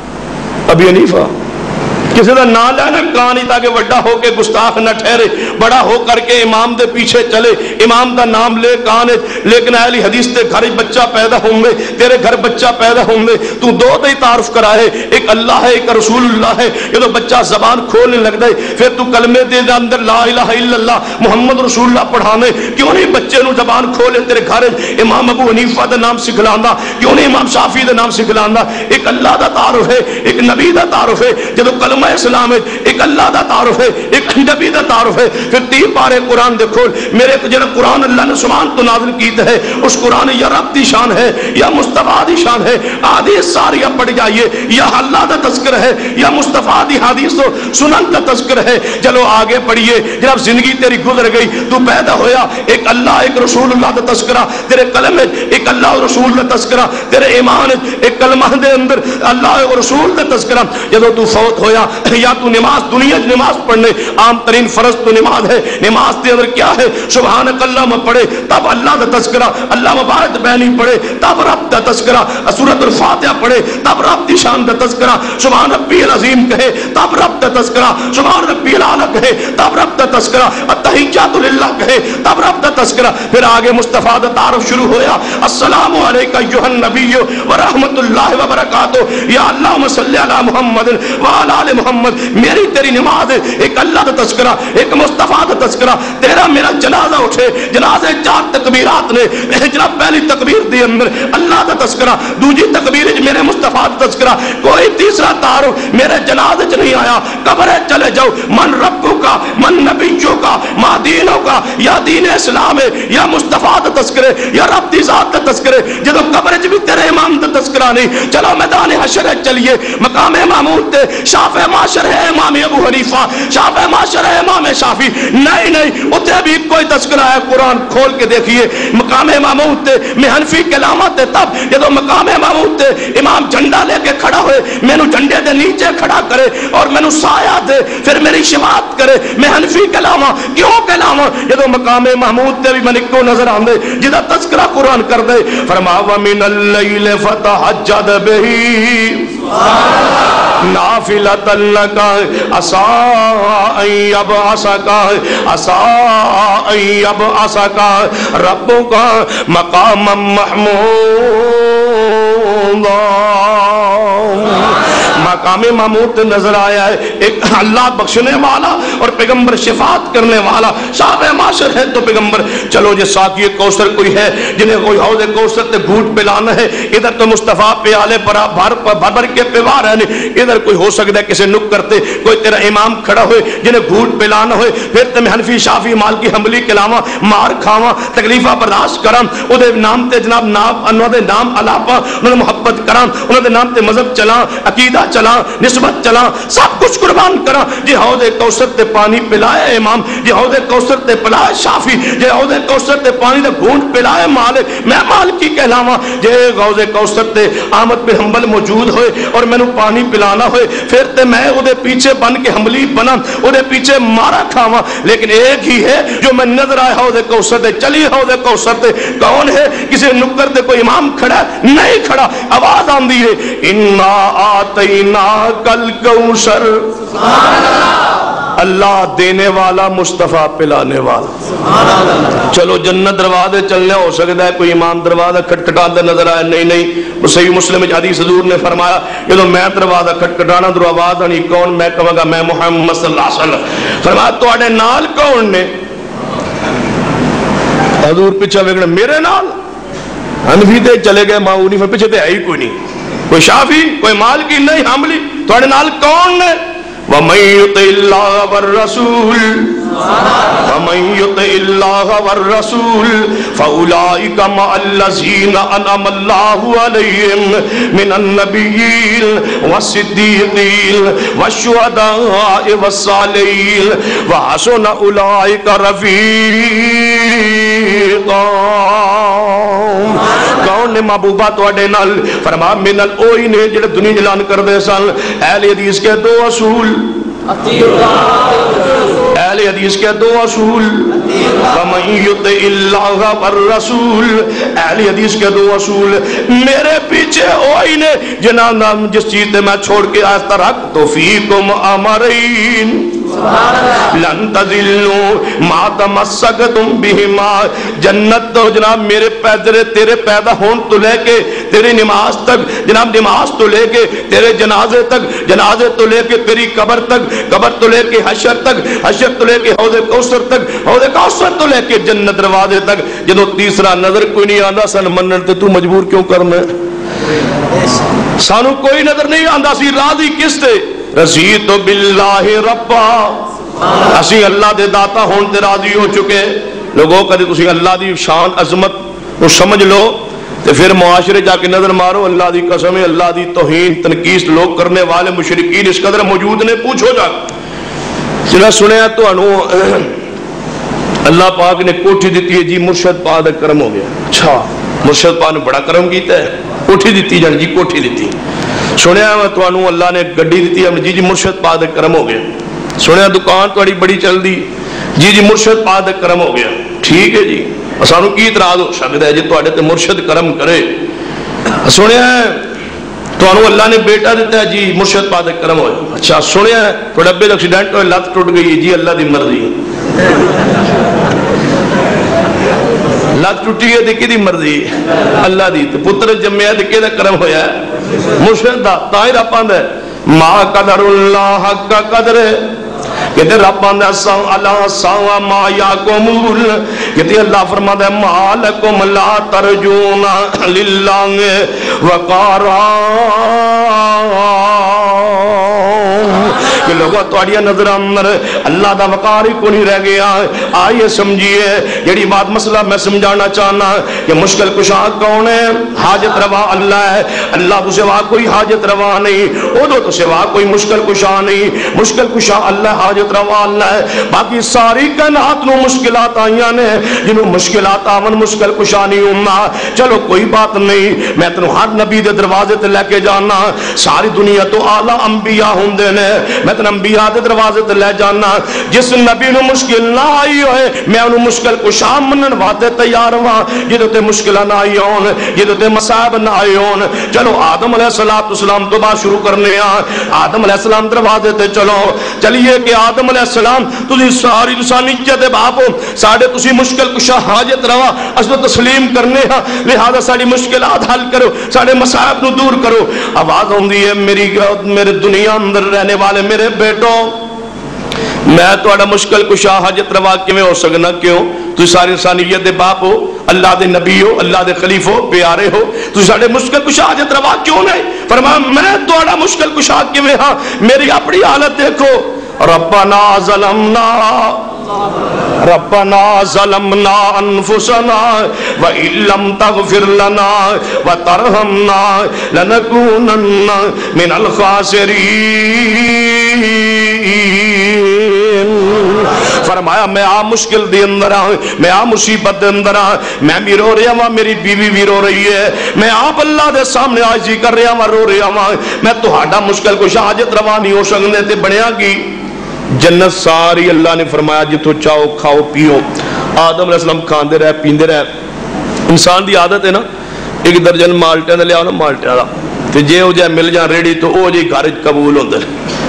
ابی حنیفہ. کسی کا نام لینا کان ہی تاکہ وڈا ہو کے گستاخ نہ ٹھہرے, بڑا ہو کر کے امام دے پیچھے چلے, امام دا نام لے کان. لیکن اہل حدیث تے گھر بچہ پیدا ہوں گے, تیرے گھر بچہ پیدا ہوں گے, تو دو تے تعارف کرائے, ایک اللہ ہے ایک رسول اللہ ہے. جب بچہ زبان کھولنے لگ دے پھر تو کلمے دے اندر لا الہ الا اللہ محمد رسول اللہ پڑھانے, کیوں نہیں بچے نو زبان کھولے تیرے گھر امام ابو حنیفہ دا نام سکھلانا, کیوں نہیں امام شافعی دا نام سکھلانا. ایک اللہ دا تعارف ہے, ایک نبی دا تعارف ہے. جب کلمہ اسلام ہے ایک اللہ دا تعارف ہے, ایک نبی دا تعارف ہے. پھر تین پارے قرآن دیکھو میرے جڑا قرآن اللہ نے سبحان تو نازل کیتا ہے, اس قرآن یا رب دی شان ہے یا مصطفیٰ دی شان ہے. آدھی ساریاں پڑھ جائیے, یا اللہ دا تذکر ہے یا مصطفیٰ دی حدیث و سنن دا تذکر ہے. چلو آگے پڑھیے. جب زندگی تیری گزر گئی, تو پیدا ہویا, ایک اللہ ایک رسول اللہ دا تذکرہ تیرے قلم ہے, ایک اللہ اور رسول دا تذکرہ تیرے ایمان ہے, ایک کلمہ دے اندر اللہ اور رسول دا تذکرہ. جب تو فوت ہویا یا تو نماز دنیا نماز پڑھنے عام ترین فرض تو نماز ہے, نماز کے اندر کیا ہے سبحانک اللہم پڑھے تب اللہ دا تذکرہ, اللہ مبارک بینی پڑھے تب رب دا تذکرہ, سورۃ الفاتحہ پڑھے تب رب دی شان دا تذکرہ, سبحان ربی العظیم کہے تب رب دا تذکرہ, سبحان ربی الاعلی کہے تب رب دا تذکرہ, التحیات للہ کہے تب رب دا تذکرہ. پھر آگے مصطفیٰ دا تعارف شروع ہویا, السلام علیکہ ایھا النبی ورحمۃ اللہ وبرکاتہ, یا اللہم صلی علی محمد وعلی آل محمد. میری تیری نماز ہے, ایک اللہ کا تذکرہ ایک مصطفیٰ کا تذکرہ. تیرا میرا جنازہ اٹھے, جنازے چار تکبیرات نے, جناب پہلی تکبیر دی اندر اللہ کا تذکرہ, دوسری تکبیر میرے مصطفیٰ کا تذکرہ, کوئی تیسرا تعارف میرے جنازے چ نہیں آیا. قبرے چلے جاؤ, من ربوں کا من نبیوں کا ما دینوں کا, یا دین اسلام ہے یا مصطفیٰ کا تذکرے یا رب دی ذات کا تذکرے. جب قبرے چ بھی تیرے امام کا تذکرہ نہیں, چلو میدان حشر چلیے, مقام محمود تے شافع معاشر ہے امام ابو حنیفہ, شافع معاشر ہے امام شافعی. نہیں نہیں اتنے بھی کوئی تذکرہ ہے, قرآن کھول کے دیکھیے. مقام محمود تے میں حنفی کلامات تے تب جب مقام محمود تے امام جھنڈا لے کے کھڑا ہوئے, مینو جھنڈے دے نیچے کھڑا کرے اور مینو سایہ دے, پھر میری شفاعت کرے. میں حنفی کلاما کیوں کلاما جب مقام محمود تے بھی میں کو نظر آندے جدا تذکرہ قرآن کر دے. فرما ومن اللیل فتہجد بہ نافلۃ لک عسیٰ ان یبعثک عسیٰ ان یبعثک ربک مقاما محمودا. مقام محمود نظر آیا ہے, ایک اللہ بخشنے والا اور پیغمبر شفاعت کرنے والا. شافع معاشر ہے تو پیغمبر. چلو جی ساقی کوثر کوئی ہے جنہیں کوئی حوض کوثر تے گھوٹ پلانا ہے, ادھر تو مصطفیٰ پیالے پر بھر بھر کے پیوا رہے, ادھر کوئی ہو سکتا ہے کسی نک کرتے کوئی تیرا امام کھڑا ہوئے جنہیں گھوٹ پلانا ہوئے, پھر تم حنفی شافی مالکی حنبلی کلاواں مار کھاواں تکلیفہ برداشت کراں, انہیں نام تے جناب نام انہوں نے نام علاپا, انہوں نے محبت کراں, انہوں نے نام تے مذہب چلاں, عقیدہ چلاں, نسبت چلاں, سب کچھ قربان کراں. جی حوض کوثر تے پانی پلائے امام, جی حوض کوثر تے پلائے شافی, جی حوض کوثر تے پانی تے گھونٹ پلائے مالک, میں مالکی کہلاواں. جی حوض کوثر تے احمد بن حنبل موجود ہوئے اور میں نے پانی پلانا ہوئے, پھر تے میں اودے پیچھے بن کے حملی بنا, اودے پیچھے مارا کھاواں. لیکن ایک ہی ہے جو میں نظر آیا حوض کوثر تے, چلی حوض کوثر تے, کون ہے؟ کسی نکر تے کوئی امام کھڑا نہیں کھڑا, آواز آندی ہے انا آتینا کل کوثر. اللہ دینے والا مصطفیٰ پلانے والا. چلو جنت دروازے چلنے ہو سکتا ہے کوئی امام دروازہ کھٹکھٹاتا نظر آیا, نہیں نہیں, وہ صحیح مسلم حدیث حضور نے فرمایا جب میں دروازہ کھٹکھٹانا تو آواز آنی کون, میں کہوں گا میں محمد صلی اللہ علیہ وسلم. فرمایا تواڈے نال کون نے؟ حضور پیچھے ویکھنا میرے نال حنفی تے چلے گئے, ماؤنی پھر پیچھے تے ہے ہی کوئی نہیں, کوئی شافی کوئی مالکی نہیں, حنبلی. تواڈے نال کون نے؟ وَمَن يُطِعِ اللَّهَ وَالرَّسُولَ وَمَن يُطِعِ اللَّهَ وَالرَّسُولَ فَأُولَٰئِكَ مَعَ الَّذِينَ أَنْعَمَ اللَّهُ عَلَيْهِمْ مِنَ النَّبِيِّينَ وَالصِّدِّيقِينَ وَالشُّهَدَاءِ وَالصَّالِحِينَ وَحَسُنَ أُولَٰئِكَ رَفِيقًا. کون نے محبوبہ تواڈے نال؟ فرمایا من اوہی نے جڑے دنیا اعلان کردے سن اہل حدیث کے دو اصول, اہل حدیث کے دو اصول, وَمَن يُطِعِ اللَّهَ وَالرَّسُولَ, اہل حدیث کے دو اصول. میرے پیچھے وہی نے جنہاں نام جس چیز سے میں چھوڑ کے آج ترکت فیکم امرین لن تذلوا ما تمسکتم بہما. جنت تو جناب میرے پیدرے تیرے پیدا ہون تو لے کے تیری نماز تک, جناب نماز تو لے کے تیرے جنازے تک, جنازے تو لے کے تیری قبر تک, قبر تو لے کے حشر تک, حشر تو لے کے حوض کوثر تک, حوض کوثر تو لے کے جنت دروازے تک. جدو تیسرا نظر کوئی نہیں آندا سن منن تے تو مجبور کیوں کرنا؟ سانو کوئی نظر نہیں آندا سی, راضی کس تے؟ رضیت باللہ ربا, اسی اللہ دے داتا ہون تے راضی ہو چکے. لوگوں کدی تسی اللہ دی شان عظمت کو سمجھ لو تے پھر معاشرے جا کے نظر مارو, اللہ دی قسم ہے اللہ دی توہین تنقیص لوگ کرنے والے مشرکین اس قدر موجود نے. پوچھو جا جنہیں سنیا تو انو اللہ پاک نے کوٹھی دیتی ہے جی مرشد پاک دا کرم ہو گیا. اچھا مرشد پاک نے بڑا کرم کیتا ہے, کوٹھی دیتی جان جی کوٹھی دیتی. سنیا میں تو انو اللہ نے گڈی دیتی ہے جی جی مرشد پاک دا کرم ہو گیا. سنیا دکان تھوڑی بڑی چل دی جی جی مرشد پاک دا کرم ہو گیا. ٹھیک ہے جی, سانو کی اعتراض ہو سکتا ہے جی تواڈے تے مرشد کرم کرے. سنیا تو انو اللہ نے بیٹا دیتا ہے جی مرشد پاک دا کرم ہوئے. اچھا سنیا تھوڑے ابے ایکسیڈنٹ ہوئے لت ٹوٹ گئی جی اللہ دی مرضی, لت ٹوٹی ہے دی مرضی اللہ دی. پتر جمعہ دی دا کرم ہویا ہے مرشد دا. تاہی رب آندا ہے ما قدر اللہ حق قدر, کہتے رب آندا ہے اللہ سوا ما یاکمول, کہتے اللہ فرماتا ہے ما لکم لا ترجون للہ وقارا. کہ لوگوں توڑیا نظر اندر اللہ دا وقار ہی کو نہیں رہ گیا. آئیے سمجھیے یہی بات مسئلہ میں سمجھانا چاہنا کہ مشکل کشا کون ہے؟ حاجت روا اللہ ہے. اللہ تو سوا کوئی حاجت روا نہیں, ادو تو سوا کوئی مشکل کشا نہیں. مشکل کشا اللہ, حاجت روا اللہ ہے. باقی ساری کائنات نو مشکلات آئیاں نے, جنہوں مشکلات آون مشکل کشا نہیں ہونا. چلو کوئی بات نہیں, میں تنوں ہر نبی دے دروازے تے لے کے جانا. ساری دنیا تو اعلیٰ انبیاء ہوندے نے, میں تن انبیاء دے دروازے تے لے جانا. جس نبی نو مشکل نہ آئی ہوئے میں انہوں مشکل کشا منن واسطے تیار ہاں. جدوں تے مشکلاں نہ آئی ہون, جدوں تے مصائب نہ آئے ہون. چلو آدم علیہ السلام تو بات شروع کرنے ہاں. آدم علیہ السلام دروازے تے چلو. چلیے کہ آدم علیہ السلام تسی ساری انسانیت دے باپ ہو, ساڈے تسی مشکل کشا حاجت روا اسو تسلیم کرنے ہاں. لہذا ساری مشکلات حل کرو, ساڈے مصائب نو دور کرو. آواز ہوندی ہے میری میرے دنیا اندر رہنے والے میرے بیٹو, میں تہاڈا مشکل کشا حاجت روا کیویں ہو سکنا؟ کیوں؟ تسی ساری انسانیت دے باپ ہو, اللہ دے نبی ہو, اللہ دے خلیف ہو, پیارے ہو, تسی ساڈے مشکل کشا حاجت روا کیوں نہیں؟ فرمایا میں تہاڈا مشکل کشا کیویں ہاں؟ میری اپنی حالت دیکھو. ربنا ظلمنا ربنا ظلمنا انفسنا وان لم تغفر لنا وترحمنا لنكونن من الخاسرین. فرمایا میں آ مشکل دے اندر ہاں, میں آ مصیبت دے اندر ہاں, میں بھی رو رہا ہاں, میری بیوی بھی رو رہی ہے, میں آپ اللہ دے سامنے عاجزی کر رہا ہاں, رو رہا ہاں. میں تہاڈا مشکل کشا حاجت روا نہیں ہو سکنے تے بنیا کی جنت ساری اللہ نے فرمایا جتوں چاہو کھاؤ پیو. آدم علیہ السلام کھاندے رہے پیندے رہے. انسان دی عادت ہے نا ایک درجن مالٹے دا لے آؤ نا مالٹے دا, تے جے ہو جائے مل جائے ریڑی تو او جی گھر قبول ہوندے.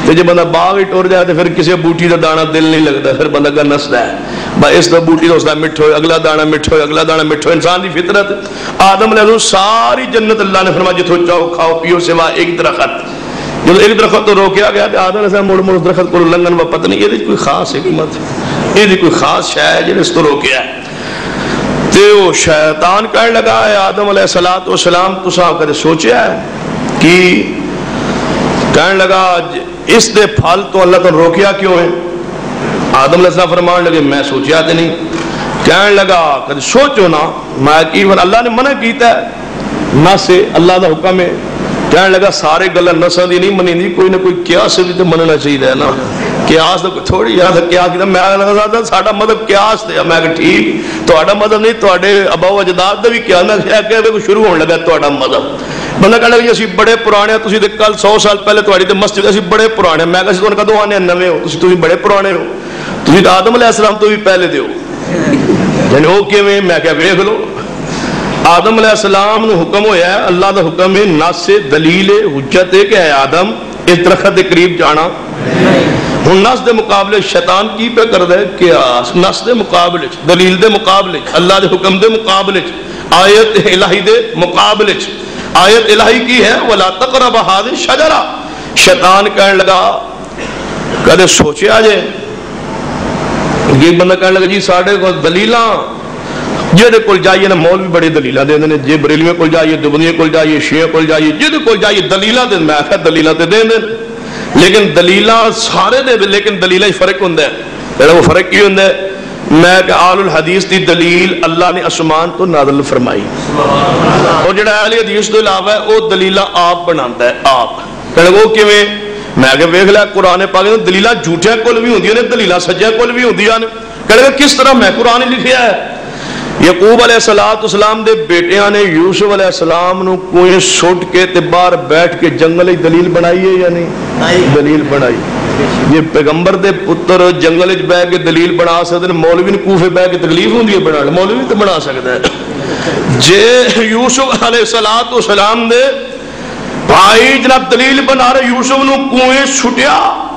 تو جب بندہ باغ ہی ٹر جائے تو پھر کسی بوٹی کا دانا دل نہیں لگتا، پھر بندہ کا نستا ہے بھائی اس کا بوٹی کا اس کا مٹھو ہوئے، اگلا دانا مٹھو ہوئے، اگلا دانا مٹھو ہوئے۔ انسان کی فطرت آدم علیہ السلام ساری جنت اللہ نے فرمایا جتوں چاہو کھاؤ پیو سوا ایک درخت، جب ایک درخت تو روکیا گیا تو آدم علیہ السلام مڑ مڑ درخت کو لنگن میں پتہ نہیں یہ کوئی خاص حکمت، یہ کوئی خاص شے ہے جس تو روکیا ہے۔ تو شیطان کہنے لگا ہے آدم علیہ السلام تساں کدے سوچیا ہے کہ کہنے لگا اس دے پھل تو اللہ تو روکیا کیوں ہے؟ آدم علیہ السلام فرمان لگے میں سوچیا تے نہیں۔ کہنے لگا کدے سوچو نا، میں کی اللہ نے منع کیتا ہے نہ سے، اللہ دا حکم ہے۔ کہنے لگا سارے گلا نساں دی نہیں منی نہیں، کوئی نہ کوئی قیاس بھی تو مننا چاہیے نا، قیاس تو تھوڑی یاد ہے قیاس کی۔ میں لگا ساڈا مذہب قیاس تے، میں کہ ٹھیک تہاڈا مذہب نہیں، تہاڈے آبا و اجداد دا بھی قیاس نہ کہ شروع ہون لگا تہاڈا مذہب۔ بندہ کہنے لگا جی اسی بڑے پرانے، تسی تے کل سو سال پہلے تہاڈی تے مسجد اسی بڑے پرانے، میں کہا تسی کدوں آنے نویں ہو، تسی تسی بڑے پرانے ہو، تسی آدم علیہ السلام تو بھی پہلے دے ہو۔ یعنی او کیویں؟ میں کہا ویکھ لو آدم علیہ السلام نو حکم ہویا ہے، اللہ دا حکم ہے، نص دلیل حجت ہے کہ اے آدم اس درخت کے قریب جانا۔ ہن نص دے مقابلے شیطان کی پہ کردا ہے؟ قیاس۔ نص دے مقابلے دلیل دے مقابلے اللہ دے حکم دے مقابلے آیت الہی دے مقابلے آیت الہی کی ہے وَلَا تَقْرَبَ هَٰذِهِ الشَّجَرَةَ۔ شیطان کہنے لگا کدے سوچیا جے؟ یہ بندہ کہنے لگا جی ساڑھے کو دلیلاں جہدے کول جائیے نا مولوی بڑی دلیلاں دے دیں، جے بریلویوں کول جائیے، دیوبندیوں کول جائیے، شیعہ کول جائیے، جہدے کول جائیے دلیلاں دے، میں آخر دلیلاں تے دیں دیں، لیکن دلیلاں سارے دے لیکن دلیلاں فرق ہوندہ ہے۔ پہلے وہ فرق کی ہوندہ ہے؟ میں کہ آل الحدیث دی دلیل اللہ نے اسمان تو نازل فرمائی، اور جڑا اہل حدیث تو علاوہ ہے وہ دلیلاں آپ بناتا ہے آپ۔ کہنے وہ کیویں؟ میں کہ ویکھ لیا قرآن پاک میں دلیلاں جھوٹیاں کول بھی ہوندیاں نے، دلیلاں سچیاں کول بھی ہوندیاں نے۔ کہنے کس طرح؟ میں قرآن لکھیا ہے یعقوب علیہ السلام دے بیٹیاں نے یوسف علیہ السلام نو کوئی سٹ کے تے باہر بیٹھ کے جنگل ہی دلیل بنائی ہے یا نہیں؟ دلیل بنائی۔ یہ پیغمبر دے پتر جنگل وچ بیٹھ کے دلیل بنا سکتے ہیں، مولوی نے کوفے بیٹھ کے تکلیف ہوندی ہے بنا، مولوی تو بنا سکتا ہے۔ جے یوسف علیہ السلام دے بھائی جناب دلیل بنا رہے، یوسف نو کوئیں سٹیا،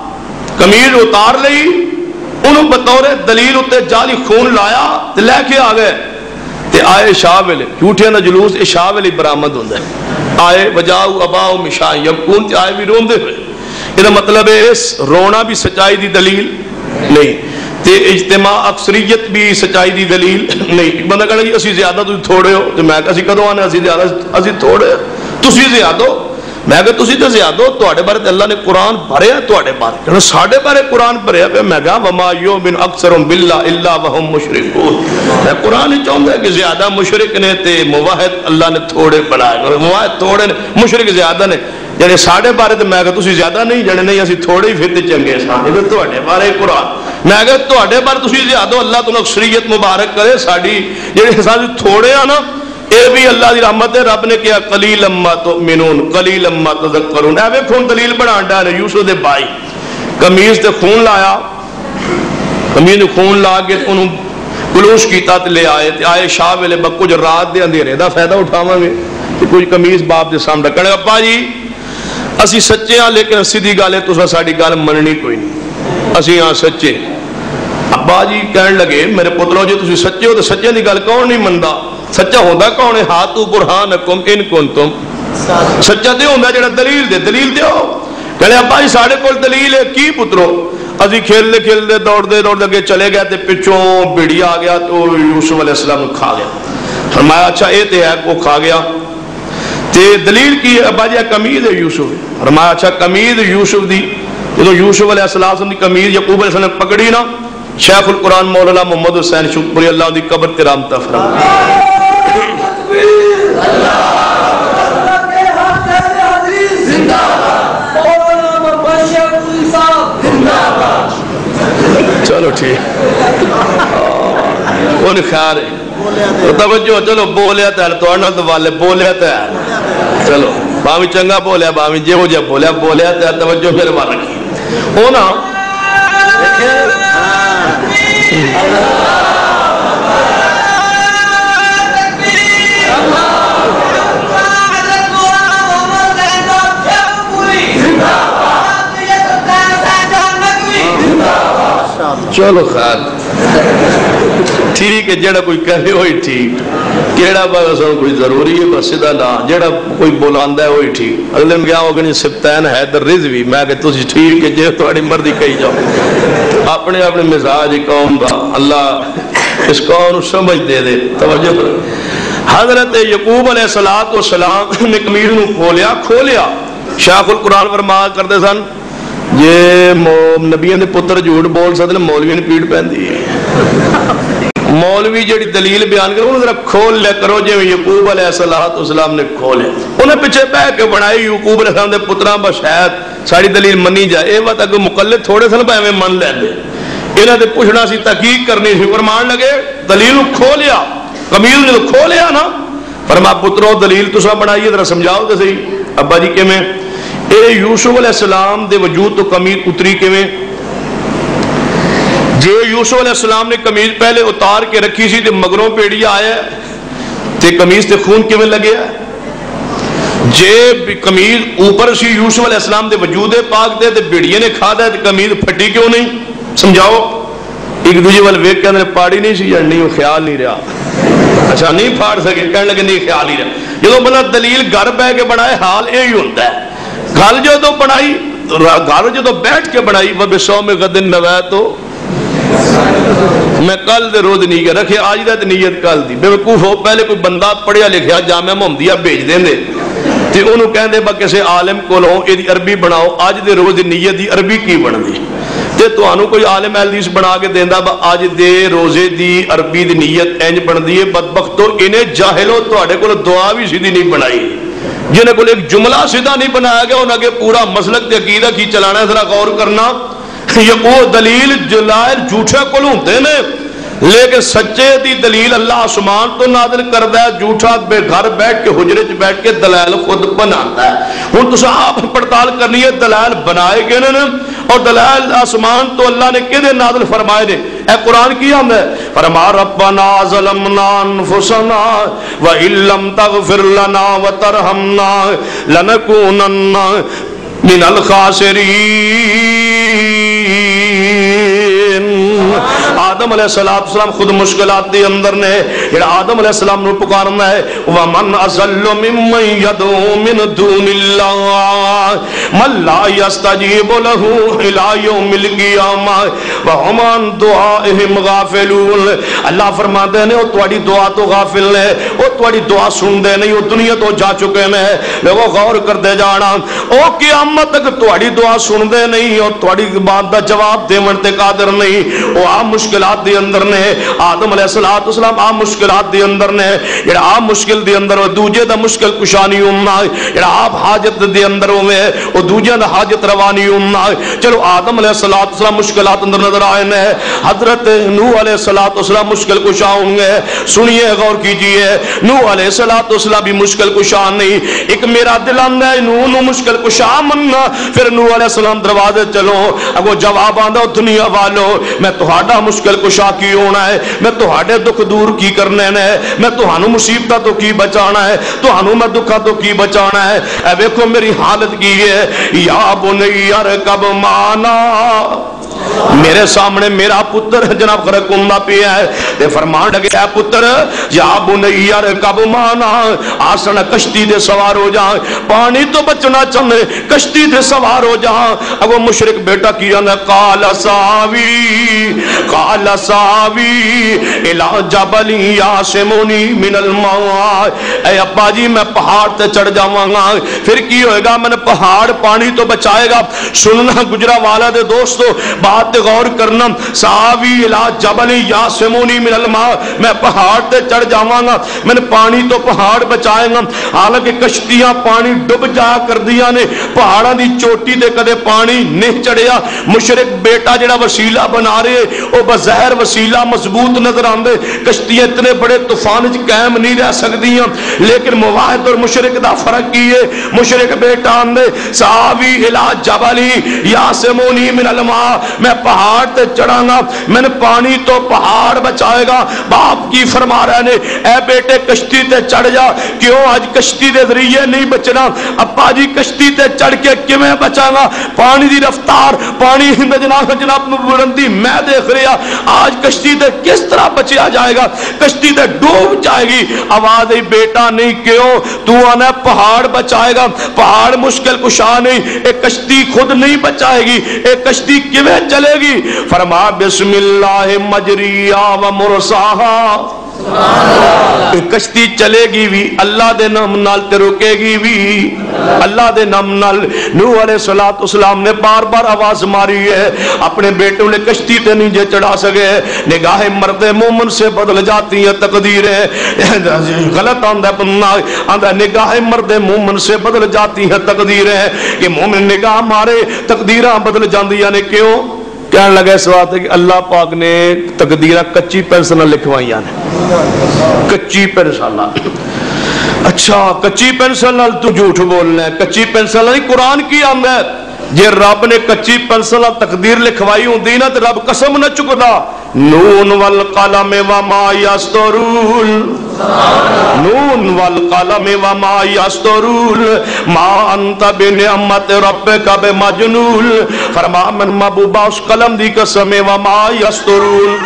قمیض اتار لئی، انہوں بطور دلیل اتے جالی خون لایا تے لے کے آ گئے تے آئے شاہ ویلے، جھوٹیاں نہ جلوس شاہ ویلے برآمد ہوندے آئے وجاؤ اباؤ مشاء یبکون تے آئے بھی رون دے ہوئے۔ یہ مطلب ہے اس رونا بھی سچائی دی دلیل نہیں تے اجتماع اکثریت بھی سچائی دی دلیل نہیں۔ بندہ کہنا جی اسی زیادہ تسی تھوڑے ہو، تو میں کہا اسی کدوں آنے اسی زیادہ اسی تھوڑے تسی زیادہ ہو، میں کہا تسی تو زیادہ ہو، تواڈے بارے تے اللہ نے قرآن بھرے ہے، تواڈے بارے کہنا ساڈے بارے قرآن بھرے ہے۔ میں کہا وما یؤمن اکثرهم باللہ الا وهم مشرکون، میں قرآن ہی چاہتا ہے کہ زیادہ مشرک نے تے موحد اللہ نے تھوڑے بنائے، موحد تھوڑے نے مشرک زیادہ نے، یعنی ساڑھے بارے تو میں کہا تسی زیادہ نہیں جانے نہیں اسی تھوڑے ہی پھرتے چنگے سان، یہ تو اٹھے بارے قرآن میں کہا تو اٹھے بارے تسی زیادہ اللہ تم اکثریت مبارک کرے، ساڑھی جنہی ساڑھی تھوڑے آنا اے بھی اللہ دی رحمت ہے۔ رب نے کیا قلیل اما تؤمنون قلیل اما تذکرون، اے خون دلیل بنا ڈالے یوسف دے بھائی قمیض تے خون لایا، قمیض نے خون لا کے انہوں کلوش کیتا تے لے آئے تے آئے شاہ ویلے کچھ رات دے اندھیرے دا فائدہ اٹھاواں گے کہ کچھ قمیض باپ دے سامنے کہنے ابا جی اسی سچے ہاں لیکن سیدھی گل ہے تساں ساڈی گل مننی کوئی نہیں، اسی ہاں سچے۔ ابا جی کہنے لگے میرے پترو جی تسی سچے ہو تو سچے دی گل کون نہیں مندا؟ سچا ہوندہ کون ہے؟ ہاتھو برہانکم ان کنتم، سچا دے ہوندہ جڑا دلیل دے، دلیل دے ہو۔ کہنے ابا جی ساڑھے کول دلیل ہے کی پترو؟ ازی کھیل دے کھیل دے دوڑ دے دوڑ دے چلے گئے تے پچھوں بیڑی آ گیا تو یوسف علیہ السلام کھا گیا۔ فرمایا اچھا اے تے ہے وہ کھا گیا تے دلیل کی ہے؟ ابا جی قمیض ہے یوسف۔ فرمایا اچھا قمیض یوسف دی، جدو یوسف علیہ السلام دی قمیض یعقوب علیہ السلام نے پکڑی نا، شیخ القرآن مولانا محمد حسین شکری اللہ دی قبر ترامتا فرمایا چلو ٹھیک کون خیال ہے توجہ چلو بولیا تو ہے تو والے بولیا تو ہے چلو بامی چنگا بولیا بامی جے ہو جا بولیا بولیا تو ہے توجہ میرے بار رکھی ہونا چلو خیر ٹھیک ہے، جڑا کوئی کہے وہی ٹھیک، کیڑا بس کوئی ضروری ہے بس دا نا جڑا کوئی بولاندا ہے وہی ٹھیک۔ اگلے دن گیا وہ کہ سبتین حیدر رضوی، میں کہ تسی ٹھیک ہے جے تہاڈی مرضی کہی جاؤ، اپنے اپنے مزاج قوم دا اللہ اس قوم نو سمجھ دے دے۔ توجہ حضرت یعقوب علیہ الصلوۃ والسلام نے قمیض نو کھولیا کھولیا شیخ القرآن فرما کرتے سن جے نبیوں دے پتر جھوٹ بول سکتے مولوی نے پیڑ پہندی ہے، مولوی جڑی دلیل بیان کرو انہوں ذرا کھول لے کرو جے یعقوب علیہ السلام نے کھولے، انہیں پیچھے بہ کے بنائی یعقوب علیہ السلام دے پتراں با شاید ساری دلیل منی جائے، اے وقت اگر مقلد تھوڑے سن پہ من لے دے، انہاں دے پوچھنا سی تحقیق کرنی سی، فرمان لگے دلیل کھولیا قمیض نے کھولیا نا، فرما پترو دلیل تسا بنائیے ذرا سمجھاؤ تے صحیح ابا جی کیویں اے یوسف علیہ السلام دے وجود تو قمیض اتری کیویں؟ جے یوسف علیہ السلام نے قمیض پہلے اتار کے رکھی سی تے مگروں پیڑیا آیا تے قمیض تے خون کیویں لگیا؟ جے قمیض اوپر سی یوسف علیہ السلام دے وجود پاک دے تے بیڑیے نے کھا دے تے قمیض پھٹی کیوں نہیں؟ سمجھاؤ۔ ایک دوجے وال ویکھ کے اندر پاڑی نہیں سی یا نہیں خیال نہیں رہا، اچھا نہیں پھاڑ سکے، کہنے لگے نہیں خیال ہی رہا۔ جدو بندہ دلیل گھر بہ کے بنائے حال یہی ہوتا ہے، گل جدو بنائی گھر جدو بیٹھ کے بنائی وبصوم غد نویت تو میں کل دے روز نہیں کیا رکھے آج دے نیت کل دی بے وقوف ہو، پہلے کوئی بندہ پڑھیا لکھیا جامعہ محمدیہ بھیج دیں دے تے انہوں کہہ دے با کسے عالم کو لو یہ دی عربی بناؤ، آج دے روز نیت دی عربی کی بن دی تے تو انہوں کوئی عالم حدیث بنا کے دیندہ با آج دے روزے دی عربی دی نیت اینج بن دی ہے، بدبختو انہیں جاہلو تو اڑے کو دعا بھی سیدھی نہیں بنائی، جنہیں کو ایک جملہ سیدھا نہیں بنایا گیا انہوں نے پورا مسلک تے عقیدہ کی چلانا ہے، ذرا غور کرنا یہ وہ دلیل جلائل جھوٹے کو لونتے نے، لیکن سچے دی دلیل اللہ آسمان تو نازل کردہ ہے، جھوٹا بے گھر بیٹھ کے حجرے چ بیٹھ کے دلائل خود بناتا ہے۔ ہن تو آپ پڑتال کرنی ہے دلائل بنائے گئے نے اور دلائل آسمان تو اللہ نے کدے نازل فرمائے نے، اے قرآن کی ہم ہے فرما ربنا ظلمنا انفسنا وَإِن لَّمْ تَغْفِرْ لَنَا وَتَرْحَمْنَا لَنَكُونَنَّ مِنَ الْخَاسِرِينَ۔ آدم علیہ السلام خود مشکلات دی اندر نے جڑا آدم علیہ السلام نو پکارنا ہے وَمَنْ أَضَلُّ مِمَّنْ يَدْعُو مِن دُونِ اللَّهِ مَن لَّا يَسْتَجِيبُ لَهُ إِلَىٰ يَوْمِ الْقِيَامَةِ وَهُمْ عَن دُعَائِهِمْ غَافِلُونَ۔ اللہ فرماتے ہیں وہ تواڈی دعا تو غافل ہے، وہ تواڈی دعا سن دے نہیں، وہ دنیا تو جا چکے ہیں، لوگوں غور کر دے جانا او قیامت تک تواڈی دعا سن دے نہیں اور تواڈی بات دا جواب دیون تے قادر نہیں۔ وہ آ مشکلات دی اندر نے آدم علیہ السلام آ مشکلات دی اندر نے جڑا آ مشکل دی اندر وہ دوجے دا مشکل کشانی ہونا جڑا آپ حاجت دی اندر ہوئے وہ دوجے دا حاجت روانی ہونا۔ چلو آدم علیہ السلام مشکلات اندر نظر آئے نے، حضرت نوح علیہ السلام مشکل کشا ہوں گے، سنیے غور کیجئے نوح علیہ السلام بھی مشکل کشا نہیں، ایک میرا دل آندہ ہے نوح نو مشکل کشا مننا، پھر نوح علیہ السلام دروازے چلو اگو جواب آندہ دنیا والو میں تہاڈا مشکل کشا کی ہونا ہے، میں تہاڈے دکھ دور کی کرنے نے، میں تہانوں مصیبتہ تو کی بچانا ہے، تہانوں میں دکھا تو کی بچانا ہے۔ اے ویکھو میری حالت کی ہے یا بنی ارکب معنا، میرے سامنے میرا پتر جناب غرق ہونا پیا ہے تے فرمان لگے اے پتر یا بنی ارکب معنا، آسن کشتی دے سوار ہو جائیں، پانی تو بچنا چاہنے کشتی دے سوار ہو جائیں۔ اگو مشرک بیٹا کی جانا قال ساوی قال ساوی الى جبل یاسمونی من الماء، اے ابا جی میں پہاڑ تے چڑھ جاواں گا، پھر کی ہوئے گا میں نے پہاڑ پانی تو بچائے گا۔ سننا گجرا والا دے دوستو بات غور کرنا، ساوی الى جبل یاسمونی من الماء، میں پہاڑ تے چڑھ جاواں گا، میں نے پانی تو پہاڑ بچائے گا۔ حالانکہ کشتیاں پانی ڈب جا کر دیا نے، پہاڑاں دی چوٹی تے کدے پانی نہیں چڑھیا۔ مشرک بیٹا جڑا وسیلہ بنا رہے او بظاہر وسیلہ مضبوط نظر آندے، کشتیاں اتنے بڑے طوفان وچ قائم نہیں رہ سکدیاں، لیکن موحد اور مشرک دا فرق کی ہے؟ مشرک بیٹا آندے ساوی الى جبل یاسمونی من الماء، میں پہاڑ تے چڑھا گا، میں نے پانی تو پہاڑ بچائے گا۔ باپ کی فرما رہے نے اے بیٹے کشتی تے چڑھ جا، کیوں آج کشتی دے ذریعے نہیں بچنا؟ ابا جی کشتی تے چڑھ کے کیویں بچاں گا؟ پانی دی رفتار، پانی جناب جناب بلندی میں دیکھ رہا، آج کشتی تے کس طرح بچیا جائے گا؟ کشتی تے ڈوب جائے گی۔ آواز ہے بیٹا نہیں، کیوں؟ تو آنا پہاڑ بچائے گا، پہاڑ مشکل کشا نہیں، ایک کشتی خود نہیں بچائے گی، ایک کشتی کیویں چلے گی؟ فرما بسم اللہ مجریہا و مرساہا، کشتی چلے گی بھی اللہ دے نام نال تے رکے گی بھی اللہ دے نام نال۔ نوح علیہ الصلوۃ والسلام نے بار بار آواز ماری ہے، اپنے بیٹوں نے کشتی تے نہیں جے چڑھا سکے۔ نگاہ مرد مومن سے بدل جاتی ہے تقدیریں، غلط آندہ بننا آندہ نگاہ مرد مومن سے بدل جاتی ہے تقدیریں، کہ مومن نگاہ مارے تقدیرہ بدل جاندیاں نے۔ کیوں؟ کہنے لگا اس بات ہے کہ اللہ پاک نے تقدیرہ کچی پینسل لکھوائیاں نے، کچی پینسل۔ اچھا کچی پینسل تو جھوٹ بولنا ہے، کچی پینسل نہیں، قرآن کی آمد ہے جے رب نے کچی پینسل تقدیر لکھوائی ہوں دینا تو رب قسم نہ چکدا۔ نون والقلم وما یسطرون، نون والقلم وما یسطرون ما انت بنعمت ربک بمجنون۔ فرما من محبوبہ اس قلم دی قسم وما یسطرون۔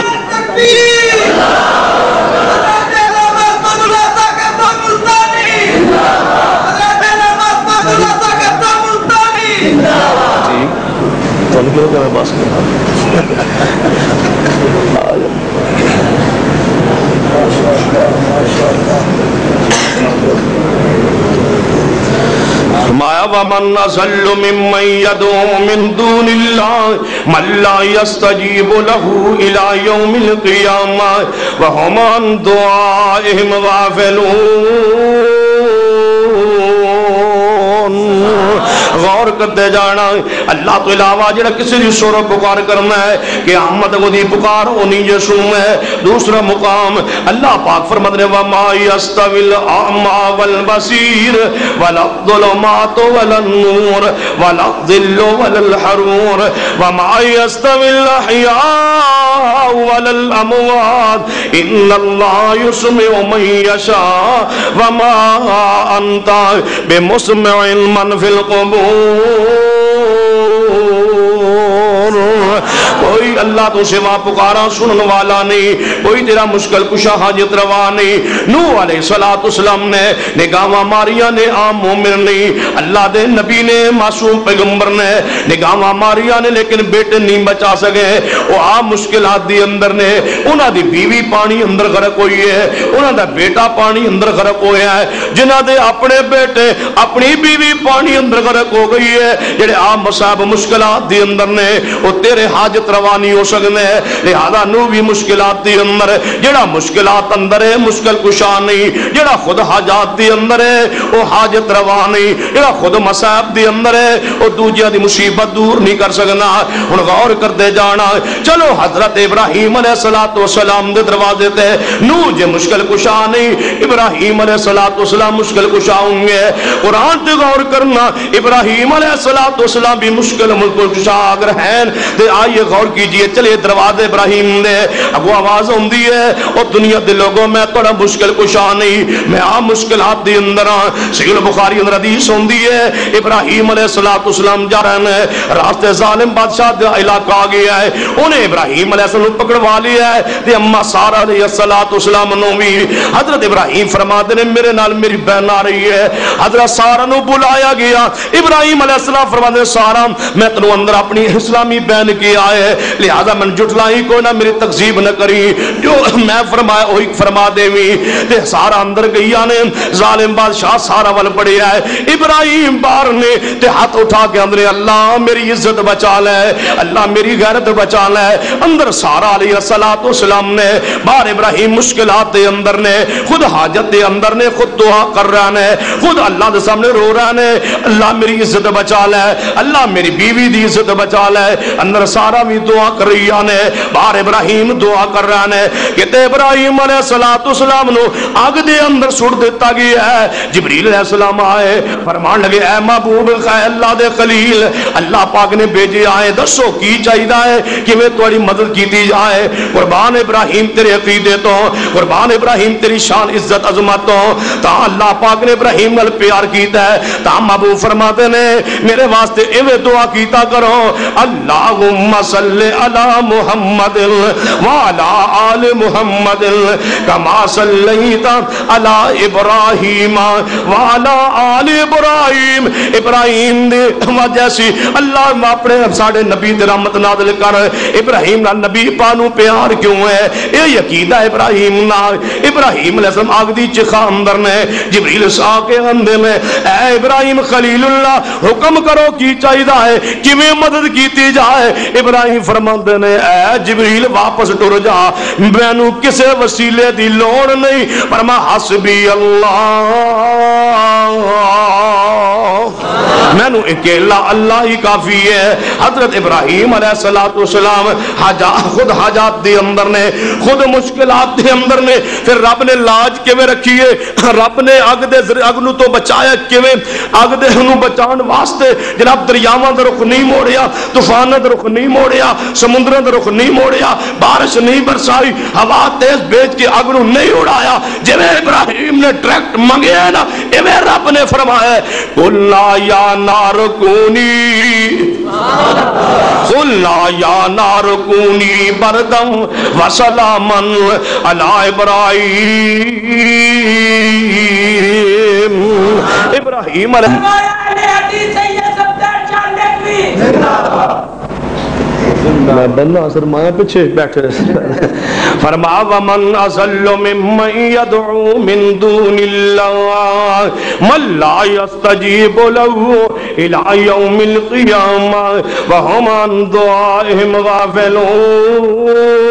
فرمایا ومن اضل ممن يدعو من دون الله من لا يستجيب له الى يوم القيامة وهم عن دعائهم غافلون۔ غور کرتے جانا، اللہ تو علاوہ جڑا کسی دی شور و پکار کرنا ہے کہ احمد کو دی پکار ہونی جسوم ہے۔ دوسرا مقام اللہ پاک فرماتے ہیں وما یستوی الاعمی والبصیر ولا الظلمات ولا النور ولا الظل ولا الحرور وما یستوی الاحیاء ولا الاموات ان اللہ یسمع من یشاء وما انت بمسمع من فی القبور۔ کوئی اللہ تو سوا پکارا سنن والا نہیں، کوئی تیرا مشکل کشا حاجت روا نہیں۔ نوح علیہ الصلوۃ والسلام نے نگاہاں ماریاں نے عام مومن نہیں، اللہ دے نبی نے معصوم پیغمبر نے نگاہاں ماریاں نے لیکن بیٹے نہیں بچا سکے۔ وہ عام مشکلات دی اندر نے، انہاں دی بیوی پانی اندر غرق ہوئی ہے، انہاں دا بیٹا پانی اندر غرق ہویا ہے، جنہاں دے اپنے بیٹے اپنی بیوی پانی اندر غرق ہو گئی ہے۔ جڑے عام مصائب مشکلات دی اندر نے وہ تیرے حاجت روا نہیں ہو سکنے، لہذا نو بھی مشکلات دی اندر جڑا مشکلات اندر ہے مشکل کشا نہیں، جڑا خود حاجات دی اندر ہے وہ حاجت روا نہیں، جڑا خود مصائب دی اندر ہے وہ دوجہ دی مصیبت دور نہیں کر سکنا۔ ہن غور کرتے جانا، چلو حضرت ابراہیم علیہ السلام دے دروازے تے نو جے مشکل کشا نہیں، ابراہیم علیہ السلام مشکل کشا ہوں گے۔ قرآن تے غور کرنا، ابراہیم علیہ السلام بھی مشکل کشا اگر ہیں تے آئیے غور کیجئے۔ چلے دروازے ابراہیم دے اگو آواز ہوندی ہے او دنیا دے لوگوں میں تھوڑا مشکل کشا نہیں، میں عام مشکلات دی اندر ہاں۔ صحیح البخاری اندر حدیث ہوندی ہے ابراہیم علیہ السلام جا رہے ہیں، راستے ظالم بادشاہ دا علاقہ آ گیا ہے، انہیں ابراہیم علیہ السلام پکڑوا لیا ہے تے اما سارہ علیہ السلام نو بھی حضرت ابراہیم فرماتے ہیں میرے نال میری بہن آ رہی ہے۔ حضرت سارہ نو بلایا گیا، ابراہیم علیہ السلام فرماتے ہیں سارہ میں تنو اندر اپنی اسلامی بہن کی آئے لہذا من جھٹلائی کوئی نہ میری تکذیب نہ کری، جو میں فرمایا وہی فرما دیوی۔ تے سارا اندر گئی آنے ظالم بادشاہ سارا ول پڑے آئے، ابراہیم باہر نے تے ہاتھ اٹھا کے اندر اللہ میری عزت بچا لے، اللہ میری غیرت بچا لے۔ اندر سارا علیہ السلام نے باہر ابراہیم مشکلات دے اندر نے خود حاجت دے اندر نے خود دعا کر رہا نے خود اللہ دے سامنے رو رہا نے اللہ میری عزت بچا لے، اللہ میری بیوی دی عزت بچا لے۔ اندر سارا بھی دعا کر رہی نے بار ابراہیم دعا کر رہا نے کہ تے ابراہیم علیہ السلام نو آگ دے اندر سڑ دیتا گیا ہے. جبریل علیہ السلام آئے فرمان لگے اے محبوب خیر اللہ دے خلیل اللہ پاک نے بھیجے آئے دسو کی چاہیے ہے کہ میں تمہاری مدد کیتی جائے. قربان ابراہیم تیرے عقیدے تو قربان ابراہیم تیری شان عزت عظمت تو تا اللہ پاک نے ابراہیم نال پیار کیتا ہے. تا محبوب فرماتے نے میرے واسطے ایویں دعا کیتا کرو اللہم صلی علی محمد وعلی آل محمد کما صلیت علی ابراہیم وعلی آل ابراہیم. ابراہیم دے وجہ سے اللہ اپنے ساڑھے نبی دے رحمت نازل کر. ابراہیم نال نبی پانو پیار کیوں ہے اے یقیدہ ابراہیم نال. ابراہیم علیہ السلام آگ دی چخا اندر نے جبریل سا کے اندے میں اے ابراہیم خلیل اللہ حکم کرو کی چاہیدہ ہے کہ میں مدد کیتی جائے. ابراہیم فرماندے نے اے جبریل واپس ٹر جا مینوں کسے وسیلے دی لوڑ نہیں فرما حسبی اللہ مینوں اکیلا اللہ ہی کافی ہے. حضرت ابراہیم علیہ السلام خود حاجات دے اندر نے خود مشکلات دے اندر نے پھر رب نے لاج کیویں رکھی ہے رب نے اگ دے اگ نو تو بچایا کیویں اگ دے نو بچان واسطے جناب دریاواں دا رخ نہیں موڑیا طوفاناں دا رخ نہیں موڑیا سمندراں دا رخ نہیں موڑیا بارش نہیں برسائی ہوا تیز بھیج کے اگ نو نہیں اڑایا. جویں ابراہیم نے ڈائریکٹ منگیا نا ایویں رب نے فرمایا قلنا یا نار کونی قلنا یا نار کونی بردم وسلاما علی ابراہیم. ابراہیم علیہ بندہ سرمایہ پیچھے بیٹھے فرما ومن اضل ممن يدعو من دون اللہ من لا يستجیب له الى یوم القیامہ وهم عن دعائهم غافلون.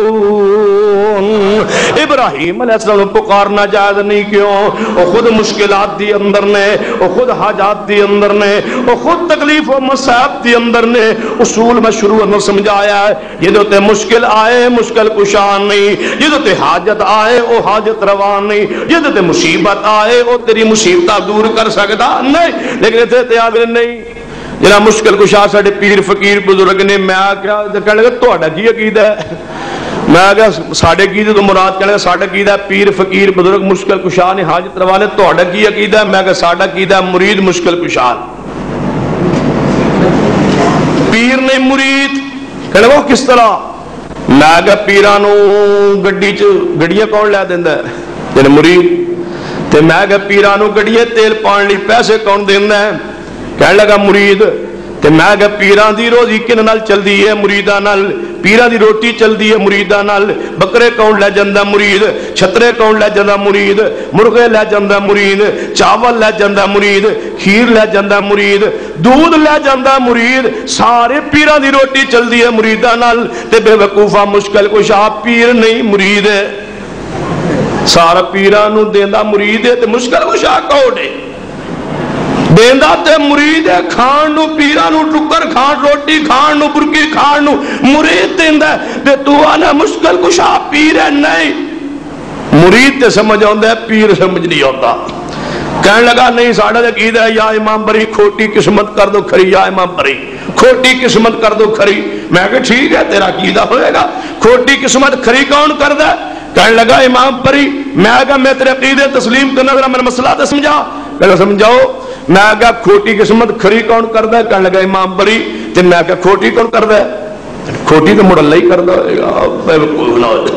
ابراہیم علیہ السلام پکارنا جائز نہیں کیوں وہ خود مشکلات دی اندر نے وہ خود حاجات دی اندر نے وہ خود تکلیف و مصائب دی اندر نے. اصول میں شروع میں سمجھایا ہے جدوں تے مشکل آئے مشکل کشان نہیں جدوں تے حاجت آئے وہ حاجت روا نہیں جدوں تے مصیبت آئے وہ تیری مصیبتاں دور کر سکتا نہیں. لیکن تے تے آگے نہیں جنہاں مشکل کشا ساڑے پیر فقیر بزرگ نے میں کیا کہنے لگا تہاڈا کی عقیدہ ہے میں کہا ساڑھے عقیدہ تو مراد کہنے لگا ساڑھا عقیدہ پیر فقیر بزرگ مشکل کشا نے حاجت روا نے تہاڈا کی عقیدہ ہے میں کہا ساڑھا عقیدہ مرید مشکل کشا پیر نہیں مرید کہنے لگا کس طرح میں کہا پیرانو گڈی چ گڈیاں کون لے دیندا ہے یعنی مرید تے میں کہا پیرانو گڈیے تیل پان لئی پیسے کون دیندا ہے کہنے لگا مرید تے میں کہا پیران دی روزی کن نال چلدی ہے مریداں نال پیران دی روٹی چلدی ہے مریداں نال بکرے کون لے جاندا مرید چھترے کون لے جاندا مرید مرغے لے جاندا مرید چاول لے جاندا مرید کھیر لے جاندا مرید دودھ لے جاندا مرید سارے پیران دی روٹی چلدی ہے مریداں نال تے بے وقوفا مشکل کشا پیر نہیں مرید ہے سارا پیران نو دیندا مرید ہے تے مشکل کشا کون ہے دیندہ تے مرید ہے کھان نو پیران نو ٹکر کھان روٹی کھان نو برکی کھان نو مرید دیندہ تے تو آنا مشکل کشا پیر ہے نہیں مرید تے سمجھ آندہ ہے پیر سمجھ نہیں ہوتا کہنے لگا نہیں ساڑھا عقیدہ ہے یا امام بری کھوٹی قسمت کر دو کھری یا امام بری کھوٹی قسمت کر دو کھری میں کہا ٹھیک ہے تیرا عقیدہ ہوئے گا کھوٹی قسمت کھری کون کر دے کہنے لگا امام بری میں کہا میں تیرے عقیدے تسلیم کرنا ذرا میرا مسئلہ تے سمجھا کہا سمجھاؤ میں کہا کھوٹی قسمت کھری کون کر دے کہنے لگا امام بری تے میں کہا کھوٹی کون کر دے کھوٹی تو مڑ اللہ ہی کر دے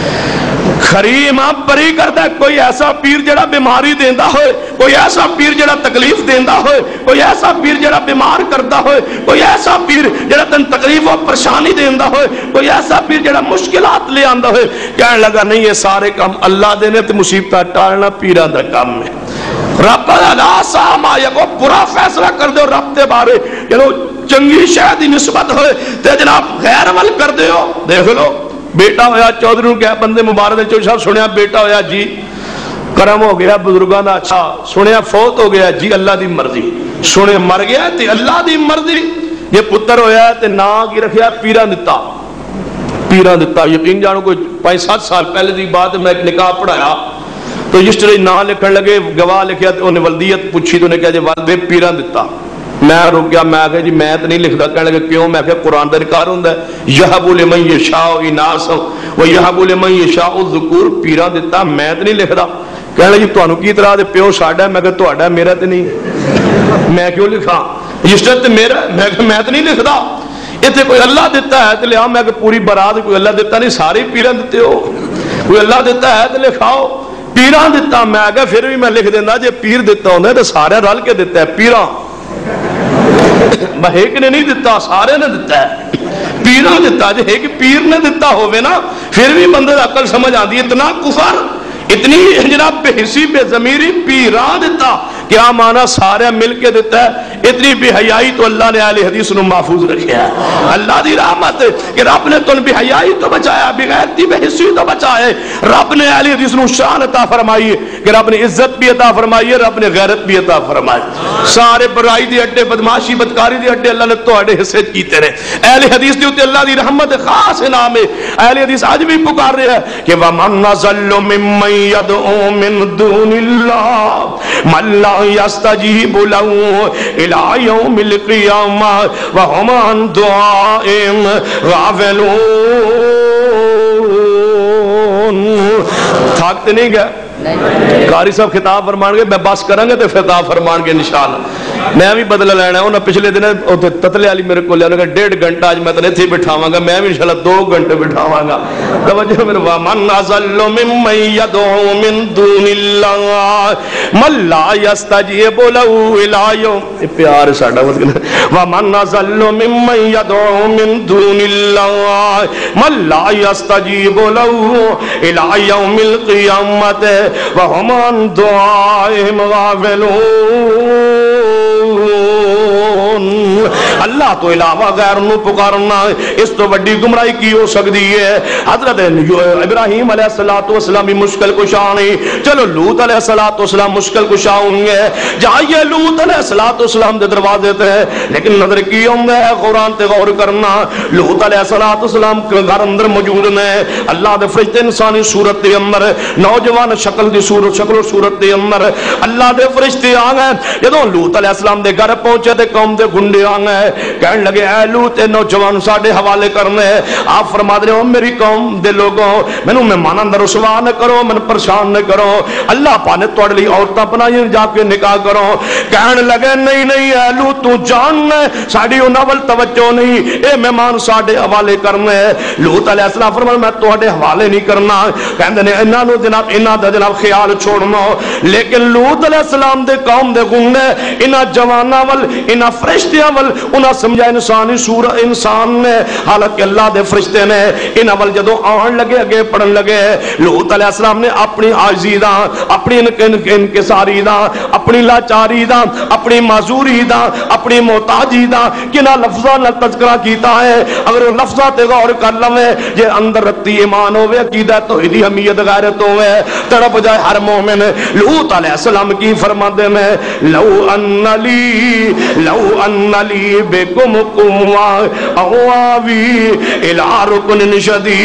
کھری امام بری کرتا ہے کوئی ایسا پیر جڑا بیماری دیندہ ہوئے کوئی ایسا پیر جڑا تکلیف دیندہ ہوئے کوئی ایسا پیر جڑا بیمار کرتا ہوئے کوئی ایسا پیر جڑا تن تکلیف و پریشانی دیندہ ہوئے کوئی ایسا پیر جڑا مشکلات لے آندہ ہوئے کہنے لگا نہیں یہ سارے کام اللہ دینے تے مصیبتہ ٹالنا پیران دا کام ہے رب اللہ ساما یا کو پورا فیصلہ کر دے رب دے بارے چلو چنگی شاید نسبت ہوئے تے جناب غیر عمل کر دے ہو دیکھ لو بیٹا ہویا چودھری کیا بندے مبارک چودھری صاحب سنیا بیٹا ہویا جی کرم ہو گیا بزرگان دا اچھا سنیا فوت ہو گیا جی اللہ دی مرضی سنے مر گیا تے اللہ دی مرضی یہ پتر ہویا تے نا کی رکھیا پیرا دتا پیرا دتا یقین جانو کوئی پانچ سات سال پہلے دی بات ہے میں ایک نکاح پڑھایا تو جس طرح نا لکھن لگے گواہ لکھیا تو انہیں ولدیت پوچھی تو انہیں کہا جی والدے پیرا دتا میں رک گیا میں کہا جی میں تو نہیں لکھتا کہنے لگے کیوں میں کہا قرآن دا ذکر ہوندا ہے یہب لمن یشاء اناسا و یہب لمن یشاء الذکور پیرا دتا میں تو نہیں لکھتا کہنے لگے جی تانوں کی طرح دے پیو ساڈا ہے میں کہا تہاڈا میرا تے نہیں میں کیوں لکھاں رجسٹر تے میرا میں کہا میں تو نہیں لکھتا اتنے کوئی اللہ دیتا ہے تو لیا میں کہ پوری برات کوئی اللہ دیتا نہیں سارے پیران دیتے ہو کوئی اللہ دیتا ہے تو لکھاؤ پیران دیتا میں کہا پھر بھی میں لکھ دینا جے پیر دیتا ہوں تو سارے رل کے دیتا ہے پیران میں ایک نے نہیں دیتا سارے نے دیتا ہے پیران دیتا جے ایک پیر نے دیتا ہوئے نا پھر بھی بندے عقل سمجھ آتی اتنا کفر اتنی جناب بے حسی بے ضمیری پیران دیتا کیا معنی سارے مل کے دیتا ہے اتنی بے حیائی تو اللہ نے اہل حدیث نے محفوظ رکھا ہے اللہ دی رحمت کہ رب نے تو بے حیائی تو بچایا بے غیرتی بے حسی تو بچائے رب نے اہل حدیث نے شان عطا فرمائی کہ رب نے عزت بھی عطا فرمائی ہے رب نے غیرت بھی عطا فرمائی سارے برائی دی اڈے بدماشی بدکاری دی اڈے اللہ نے تو اڈے حصے کیتے رہے اہل حدیث دی اللہ دی رحمت خاص انعام ہے اہل حدیث آج بھی پکار رہے ہیں کہ وَمَنْ نَزَلُّ مِمَّنْ يَدْعُو مِنْ دُونِ اللَّهِ مَنْ لَا يَسْتَجِيبُ لَهُ إِلَى يَوْمِ الْقِيَامَةِ وَهُمْ عَنْ دُعَائِهِمْ غَافِلُونَ تھاکتے نہیں گئے قاری صاحب خطاب فرمان گے میں بس کریں گے تو خطاب فرمان گے انشاءاللہ میں بھی بدلہ لینا ہے انہوں پچھلے دن تتلے والی میرے کو لیا انہوں نے ڈیڑھ گھنٹہ آج میں تو نہیں تھی بٹھاواں گا میں بھی انشاءاللہ دو گھنٹے بٹھاواں گا توجہ میرے وَمَنْ أَضَلُّ مِمَّنْ يَدْعُو مِنْ دُونِ اللَّهِ مَنْ لَا يَسْتَجِيبُ لَهُ إِلَى يَوْمِ پیار ساڈا وَمَنْ أَضَلُّ مِمَّنْ يَدْعُو مِنْ دُونِ اللَّهِ مَنْ لَا يَسْتَجِيبُ لَهُ إِلَى يَوْمِ الْقِيَامَةِ وَهُمْ عَنْ دُعَائِهِمْ غَافِلُونَ اللہ تو علاوہ غیر نو پکارنا اس تو بڑی گمراہی کی ہو سکتی ہے حضرت ابراہیم علیہ السلام بھی مشکل کشانے چلو لوط علیہ السلام مشکل کشا ہوں گے جائیے لوط علیہ السلام دے دروازے تے لیکن نظر کی ہوں گے قرآن تے غور کرنا لوط علیہ السلام گھر اندر موجود نے اللہ دے فرشتے انسانی صورت دے اندر نوجوان شکل دی صورت شکل و صورت دے اندر اللہ دے فرشتے آ گئے جدوں لوط علیہ السلام دے گھر پہنچے تے قوم دے گنڈے آ گئے کہنے لگے اے لوط نوجوان ساڈے حوالے کرنے آپ فرما دے ہو میری قوم دے لوگوں مینوں مہمان اندر رسوا نہ کرو من پریشان نہ کرو اللہ پاک نے تواڈے لئی عورتاں بنائیں جا کے نکاح کرو کہنے لگے نہیں نہیں اے لوط تو جان ساڈی انہاں ول توجہ نہیں اے مہمان ساڈے حوالے کرنے لوط علیہ السلام فرمایا میں تواڈے حوالے نہیں کرنا کہندے نے انہاں نو جناب انہاں دا جناب خیال چھوڑنا لیکن لوط علیہ السلام دے قوم دے گنڈے انہاں جواناں ول انہاں فرشتیاں ول انہاں سمجھا انسانی سورہ انسان نے حالانکہ اللہ دے فرشتے نے انہاں ول جدوں آن لگے اگے پڑھن لگے لوط علیہ السلام نے اپنی عاجزی دا اپنی انکساری دا اپنی لاچاری دا اپنی معذوری دا اپنی محتاجی دا کنا لفظاں نال تذکرہ کیتا ہے اگر لفظاں تے غور کر لویں جے اندر رتی ایمان ہوے عقیدہ توحید حمیت غیرت ہوے تڑپ جائے ہر مومن لوط علیہ السلام کی فرماندے میں لو ان لی لو ان لی بكم قوة أو آوي إلى ركن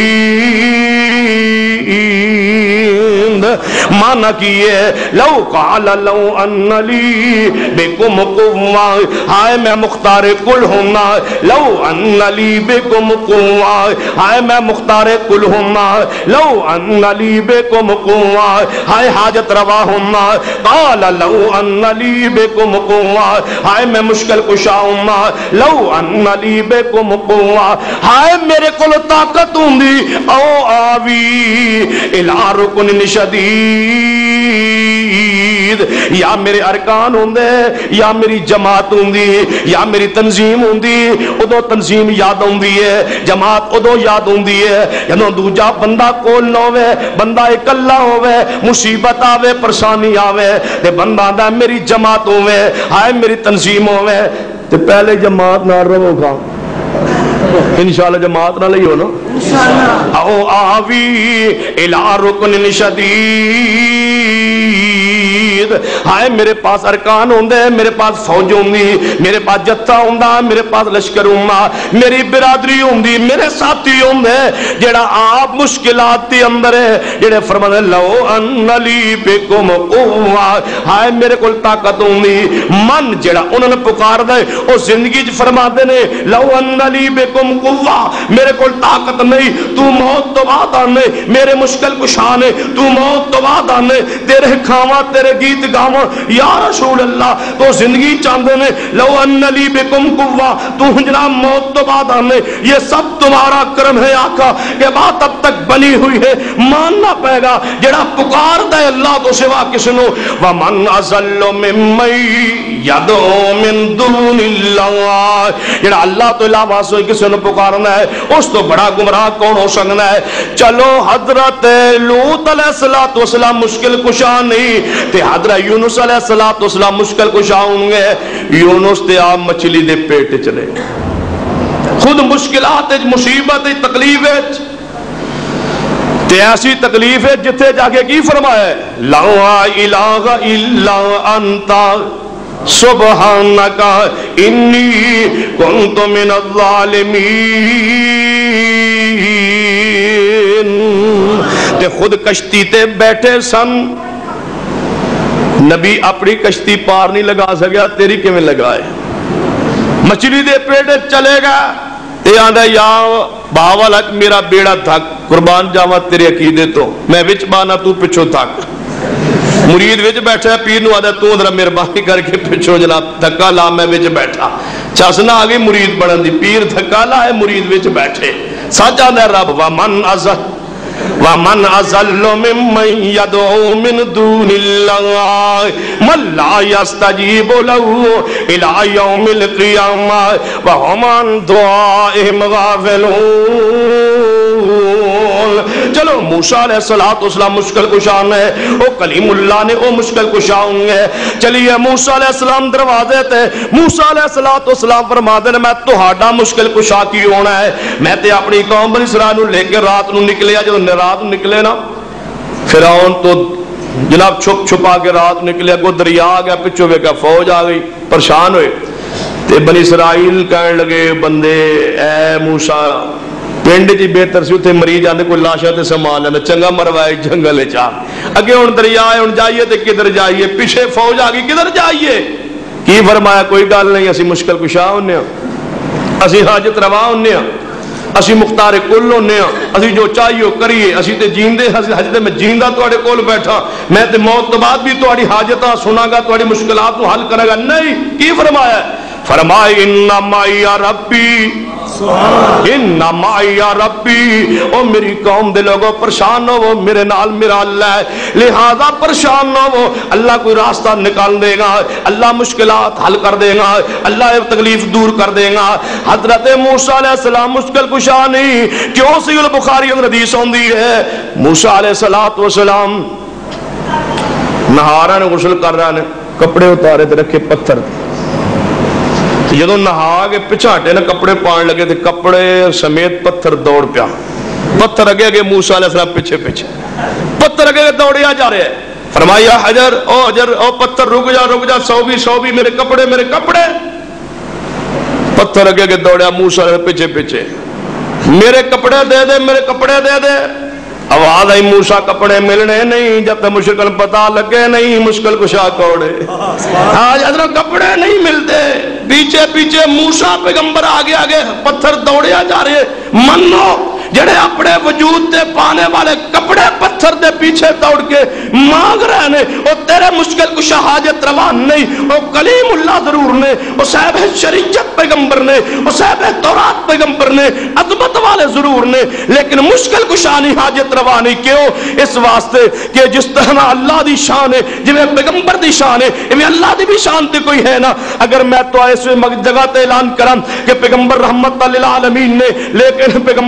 شديد مانا کیے لو قال لو ان لی بكم قوة ہائے میں مختار کل ہونا لو ان لی بكم قوة ہائے میں مختار کل ہونا لو ان لی بكم قوة ہائے حاجت روا ہونا قال لو ان لی بكم قوة ہائے میں مشکل کشا ہونا لو ان لی بكم قوة ہائے میرے کول طاقت ہوندی او آوی الى رکن شدید یا میرے ارکان ہوندے یا میری جماعت ہوندی یا میری تنظیم ہوندی ادو تنظیم یاد ہوندی ہے جماعت ادو یاد ہوندی ہے جدوں دوجا بندہ کول نہ ہوے بندہ اکلا ہوے مصیبت آوے پریشانی آوے تے بندہ آندا میری جماعت ہوے ہائے میری تنظیم ہوے تے پہلے جماعت نہ رہو گا انشاءاللہ جماعت نہ لئی ہو نا او آوی الى رکن شدید نصیب ہائے میرے پاس ارکان ہوندے میرے پاس فوج ہوندی میرے پاس جتھا ہوندا میرے پاس لشکر ہوندا میری برادری ہوندی میرے ساتھی ہوندے جڑا آپ مشکلات دے اندر ہے جڑے فرماندے لو ان لی بکم قوہ ہائے میرے کول طاقت ہوندی من جڑا انہوں نے پکار دے او زندگی چ فرماندے نے لو ان لی بکم قوہ میرے کول طاقت نہیں تو موت تو بعد آنے میرے مشکل کشا نے تو موت تو بعد آنے تیرے کھاواں تیرے گیت گاواں یا رسول اللہ تو زندگی چاندے نے لو ان لی بکم قوہ تو جناب موت تو بعد آنے یہ سب تمہارا کرم ہے آقا کہ بات اب تک بنی ہوئی ہے ماننا پائے گا جڑا پکار دے اللہ تو سوا کسنو ومن ازل ممن یدعو من دون اللہ جڑا اللہ تو علاوہ سے کسنو پکارنا ہے اس تو بڑا گمراہ کون ہو سکنا ہے چلو حضرت لوط علیہ السلام مشکل کشا نہیں تے حضرت یونس علیہ السلام مشکل کشا ہوں گے یونس تے آپ مچھلی دے پیٹ چلے خود مشکلات مصیبت تکلیف تے ایسی تکلیف ہے جتھے جا کے کی فرمایا ہے لا الہ الا انت سبحانک انی کنت من الظالمین تے خود کشتی تے بیٹھے سن نبی اپنی کشتی پار نہیں لگا سکیا تیری کیویں لگائے مچھلی دے پیٹ چلے گا تے آندا یا باولا میرا بیڑا تھک قربان جاواں تیرے عقیدے تو میں وچ بانا تو پچھو تھک مرید وچ بیٹھا پیر نو آدھا تو ذرا مہربانی کر کے پچھو جناب دھکا لا میں وچ بیٹھا چسنا آ گئی مرید بنن دی پیر دھکا لا ہے مرید وچ بیٹھے سچ آندا رب ومن ازل ومن ازل ممن يدعو من دون الله من لا يستجيب له الى يوم القيامه وهم عن دعائهم غافلون چلو موسیٰ علیہ السلام مشکل کشان ہے او کلیم اللہ نے او مشکل کشان ہے چلیے موسیٰ علیہ السلام دروازے تے موسیٰ علیہ السلام فرما دے میں تہاڈا مشکل کشا کی ہونا ہے میں تے اپنی قوم بنی اسرائیل لے کے رات نو نکلیا جو رات نکلے نا فرعون تو جناب چھپ چھپا کے رات نکلے کو دریا آ گیا پچھو بے کا فوج آ گئی پریشان ہوئے تے بنی اسرائیل کہنے لگے بندے اے موسیٰ پنڈ جی بہتر سی اتنے مریض آتے کوئی لاشا تے سامان لینا چنگا مروائے جنگل چاہ اگے ہوں دریا ہے ہوں جائیے تے کدھر جائیے پیچھے فوج آ گئی کدھر جائیے کی فرمایا کوئی گل نہیں اسی مشکل کشا ہونے ہاں اسی حاجت روا ہونے ہاں اسی مختار کل ہونے ہاں اسی جو چاہیے کریے اسی تے جیندے حجت میں جیندہ تواڈے کول بیٹھا میں تے موت تو بعد بھی تواڈی حاجتاں سنا گا تواڈی مشکلات کو حل کرے گا نہیں کی فرمایا فرمایا انما یا ربی انما یا ربی او میری قوم دے لوگوں پریشان ہو میرے نال میرا اللہ ہے لہذا پریشان ہو اللہ کوئی راستہ نکال دے گا اللہ مشکلات حل کر دے گا اللہ تکلیف دور کر دے گا حضرت موسیٰ علیہ السلام مشکل کشا نہیں کیوں صحیح البخاری اندر حدیث ہوندی ہے موسیٰ علیہ السلام نہارا نے غسل کر رہا نے کپڑے اتارے تے رکھے پتھر جدو نہا کے پیچھے ہٹے نا کپڑے پان لگے تھے کپڑے سمیت پتھر دوڑ پیا پتھر اگے اگے موسیٰ علیہ السلام پیچھے پیچھے پتھر اگے اگے دوڑیا جا رہے ہیں فرمایا حجر او حجر او پتھر رک جا رک جا سو بھی سو بھی میرے کپڑے میرے کپڑے پتھر اگے اگے دوڑیا موسیٰ علیہ پیچھے پیچھے میرے کپڑے دے دے میرے کپڑے دے دے آواز آئی موسیٰ کپڑے ملنے نہیں جب تک مشکل پتا لگے نہیں مشکل کشا کوڑے آج حضرت کپڑے نہیں ملتے پیچھے پیچھے موسیٰ پیغمبر آگے آگے پتھر دوڑیا جا رہے منو جڑے اپنے وجود تے پانے والے کپڑے پتھر دے پیچھے دوڑ کے مانگ رہے نے وہ تیرے مشکل کشا حاجت روا نہیں وہ کلیم اللہ ضرور نے وہ صاحب شریعت پیغمبر نے وہ صاحب تورات پیغمبر نے عظمت والے ضرور نے لیکن مشکل کشا نہیں حاجت روا نہیں کیوں اس واسطے کہ جس طرح اللہ دی شان ہے جویں پیغمبر دی شان ہے ایویں اللہ دی بھی شان تے کوئی ہے نا اگر میں تو اس جگہ تے اعلان کراں کہ پیغمبر رحمت للعالمین نے لیکن پیغمبر دے ساتھ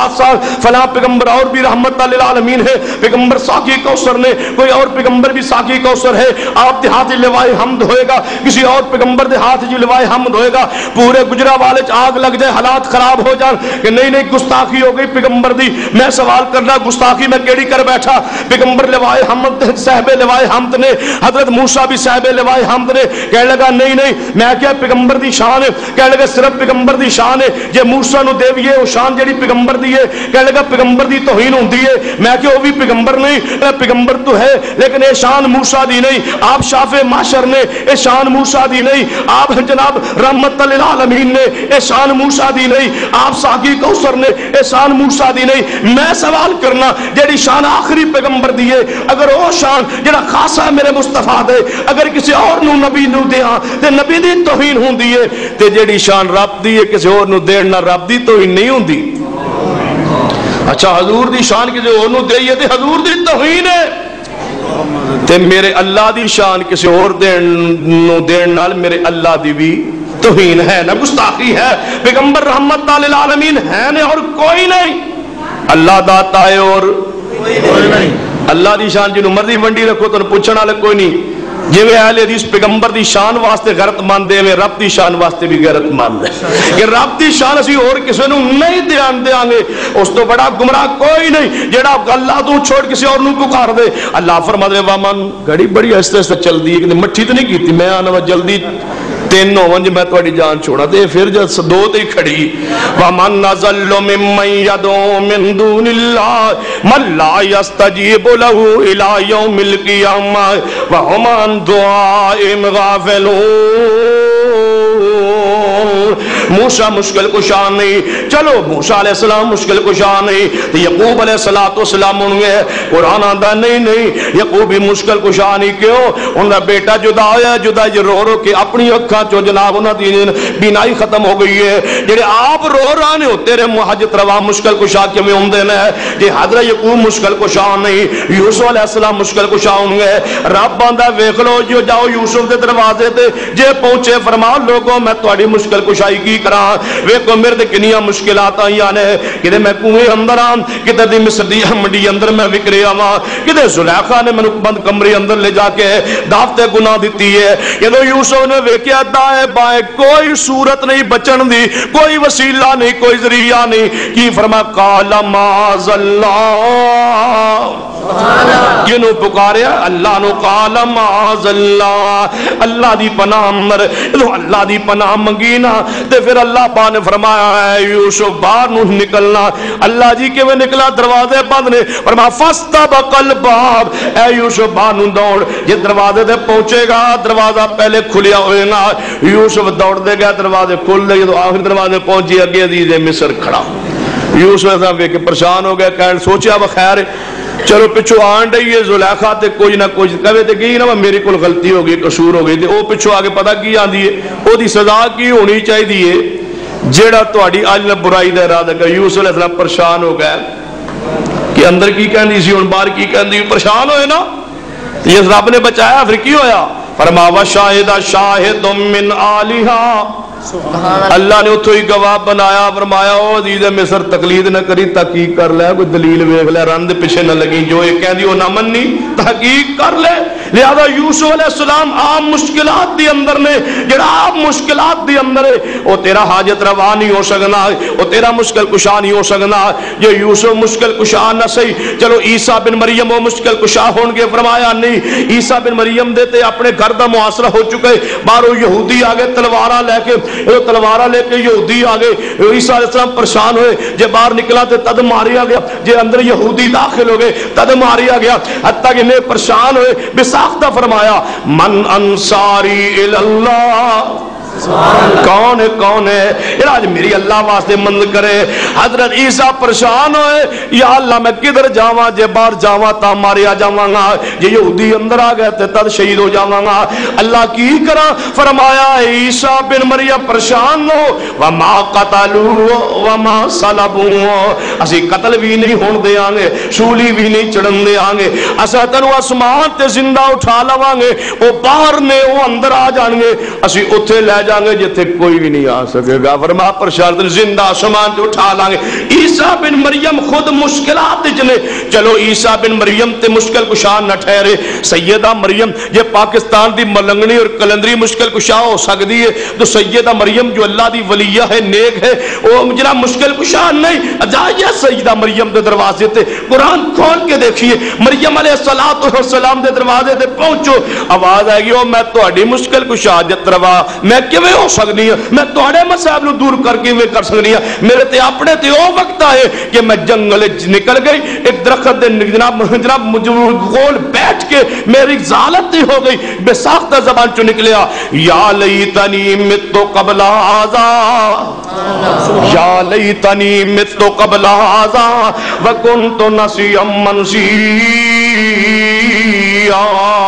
ساتھ ساتھ فلاں پیغمبر اور بھی رحمت للعالمین ہے، پیغمبر ساقی کوثر نے، کوئی اور پیغمبر بھی ساقی کوثر ہے، آپ دیہات لوائے حمد ہوئے گا، کسی اور پیغمبر دیہات جی لوائے حمد ہوئے گا، پورے گجرا والے آگ لگ جائے، حالات خراب ہو جان کہ نہیں نہیں گستاخی ہو گئی پیغمبر دی، میں سوال کرنا گستاخی میں کیڑی کر بیٹھا؟ پیغمبر لوائے حمد صاحب لوائے حمد نے، حضرت موسیٰ بھی صاحب لوائے حمد نے، کہنے لگا نہیں نہیں میں کیا پیغمبر دی شان ہے، کہنے لگا صرف پیغمبر دی شان ہے، جے موسیٰ نو دیویے وہ شان جڑی پیغمبر دی ہے، کہنے لگا پیغمبر دی توہین ہوندی ہے، میں کہ وہ بھی پیغمبر نہیں، پیغمبر تو ہے لیکن اے شان موسیٰ دی نہیں، آپ شافع معاشر نے، اے شان موسیٰ دی نہیں، آپ جناب رحمت للعالمین نے، اے شان موسیٰ دی نہیں، آپ ساقی کوثر نے، اے شان موسیٰ دی نہیں۔ میں سوال کرنا جڑی شان آخری پیغمبر دی ہے، اگر وہ شان جڑا خاصا ہے میرے مصطفیٰ دے، اگر کسی اور نو نبی نو دیاں تے نبی دی توہین ہوندی ہے، تے جڑی شان رب دی ہے کسی اور نو دین نہ رب دی توہین نہیں ہوندی۔ اچھا حضور دی شان کسی اور نو دئیے تے حضور دی توہین ہے، تے میرے اللہ دی شان کسی اور دین نو دین نال میرے اللہ دی بھی توہین ہے نا، گستاخی ہے۔ پیغمبر رحمت للعالمین ہے نے اور کوئی نہیں، اللہ داتا ہے اور کوئی نہیں۔ اللہ دی شان جنہوں مرضی ونڈی رکھو تو پوچھنا والے کوئی نہیں، جی میں اہل حدیث پیغمبر دی شان واسطے غیرت مند ہے، میں رب دی شان واسطے بھی غیرت مند ہے کہ رب دی شان اسی اور کسی نو نہیں دیان دیاں گے، اس تو بڑا گمراہ کوئی نہیں جیڑا اللہ تو چھوڑ کسی اور نو پکار دے۔ اللہ فرما دے وامن گھڑی بڑی آہستہ آہستہ چل دی ہے، مٹھی تو نہیں کیتی، میں آنا جلدی تین ہون جی میں تھوڑی جان چھوڑا دے، پھر جب دو تے کھڑی وَمَنْ نَزَلُّ مِمَّنْ يَدْعُو مِن دُونِ اللَّهِ مَن لَا يَسْتَجِيبُ لَهُ إِلَىٰ يَوْمِ الْقِيَامَةِ وَهُمْ عَنْ دُعَائِهِمْ غَافِلُونَ۔ موسیٰ مشکل کشا نہیں، چلو موسیٰ علیہ السلام مشکل کشا نہیں، تو یعقوب علیہ السلام انگے قرآن آندہ نہیں نہیں یعقوب بھی مشکل کشا نہیں، کیوں؟ انہا بیٹا جدا ہے، جدا جو رو رو کے اپنی اکھا چو جناب انہا دی بینائی ختم ہو گئی ہے، جڑے آپ رو رانے ہو تیرے محجت روا مشکل کشا کے میں اندین ہے، جی حضرت یعقوب مشکل کشا نہیں، یوسف علیہ السلام مشکل کشا انگے، رب باندہ ویکھ لو جو جاؤ یوسف دے دروازے تے جے پہنچے فرما لوگوں میں تواڈی مشکل کشائی کی کراں، ویکھو میرے تے کنیاں مشکلات آئیاں نے، کدے میں کنویں اندر آں، کدے دی مصر دی منڈی اندر میں وکرے آواں، کدے زلیخا نے مینوں بند کمرے اندر لے جا کے دعوت گناہ دیتی ہے، جدوں یوسف نے ویکھیا دائیں بائیں کوئی صورت نہیں بچن دی، کوئی وسیلہ نہیں، کوئی ذریعہ نہیں، کی فرمایا قال معاذ اللہ، جنہوں پکاریا اللہ نو قال معاذ اللہ، اللہ دی پناہ اندر اللہ دی پناہ منگینا، تے پھر اللہ پاک نے فرمایا ہے یوسف باہر نو نکلنا، اللہ جی کے میں نکلا دروازے بند نے، فرمایا فاستبق الباب، اے یوسف باہر نو دوڑ، یہ دروازے دے پہنچے گا دروازہ پہلے کھلیا ہوئے گا، یوسف دوڑ دے گا دروازے کھل دے گا، تو آخر دروازے پہنچی اگے عزیز مصر کھڑا، یوسف ایسا کہ پریشان ہو گیا، کہنے سوچیا بخیر چلو پچھو آن رہی ہے زلیخا تے کوئی نہ کوئی کہے تے گئی نا میری کول غلطی ہو گئی قصور ہو گئی تے او پچھو آگے پتہ کی آندی ہے او دی سزا کی ہونی چاہیے جیڑا تہاڈی اج برائی دا ارادہ کر۔ یوسف علیہ السلام پریشان ہو گئے کہ اندر کی کہندی سی ہن باہر کی کہندی، پریشان ہوئے نا، یہ رب نے بچایا پھر کی ہویا؟ فرمایا وشاہد شاہد من آلہا، اللہ نے اتھو ہی گواہ بنایا، فرمایا او عزیز مصر تقلید نہ کری، تحقیق کر لے، کوئی دلیل ویکھ لے، رند پیچھے نہ لگی، جو ایک کہہ دی وہ نہ مننی، تحقیق کر لے۔ لہذا یوسف علیہ السلام عام مشکلات دی اندر نے، جڑا عام مشکلات دی اندر ہے وہ تیرا حاجت روا نہیں ہو سکنا، وہ تیرا مشکل کشا نہیں ہو سکنا۔ یہ یوسف مشکل کشا نہ سہی، چلو عیسیٰ بن مریم وہ مشکل کشا ہون گے، فرمایا نہیں، عیسیٰ بن مریم دیتے اپنے گھر دا محاصرہ ہو چکے، باہروں یہودی آگے تلوارہ لے کے، تلوارہ لے کے یہودی آگے، عیسیٰ علیہ السلام پریشان ہوئے، جب باہر نکلا تو تد ماریا گیا، جب اندر یہودی داخل ہو گئے تد ماریا گیا، حتیٰ کہ انہیں پریشان ہوئے، بساختہ فرمایا من انصاری اللہ، کون ہے کون ہے آج میری اللہ واسطے مند کرے۔ حضرت عیسیٰ پریشان ہوئے، یا اللہ میں کدھر جاواں، جے باہر جاواں تا ماریا جاواں گا، جے یہودی اندر آ گئے تے تد شہید ہو جاواں گا، اللہ کی کرا؟ فرمایا عیسیٰ بن مریم پریشان ہو، وما قتلوا وما صلبوا، اسی قتل بھی نہیں ہون دے آنگے، سولی بھی نہیں چڑھن دے آنگے، اسا تنو اسمان تے زندہ اٹھا لواں گے، وہ باہر نے وہ اندر آ جان گے، اسی اتھے لے جائیں گے جتھے کوئی بھی نہیں آ سکے گا. فرما پرشارت زندہ آسمان تے اٹھا لیں گے. عیسیٰ بن مریم خود مشکلات جنے, چلو عیسیٰ بن مریم تے مشکل کشا نہ ٹھہرے, سیدہ مریم یہ پاکستان دی ملنگنی اور کلندری مشکل کشا ہو سکتی ہے, تو سیدہ مریم جو اللہ دی ولیہ ہے, نیک ہے, وہ جنا مشکل کشا نہیں. جائیے سیدہ مریم دے دروازے تے, قرآن کھول کے دیکھیے, مریم علیہ السلام دے دروازے تے پہنچو, آواز آئے گی او میں تہاڈی مشکل کشا جت روا, میں کیویں ہو سکتی ہوں, میں تہاڈے مسائل نو دور کر کے کر سکتی ہوں. میرے تے اپنے تے او وقت آئے کہ میں جنگل نکل گئی, ایک درخت دے جناب جناب گول بیٹھ کے میری ذالت ہو گئی, بے ساختہ زبان چو نکلیا, یا لیتنی مت قبل ھذا, یا لیتنی مت قبل ھذا وکنت نسیا منسیا.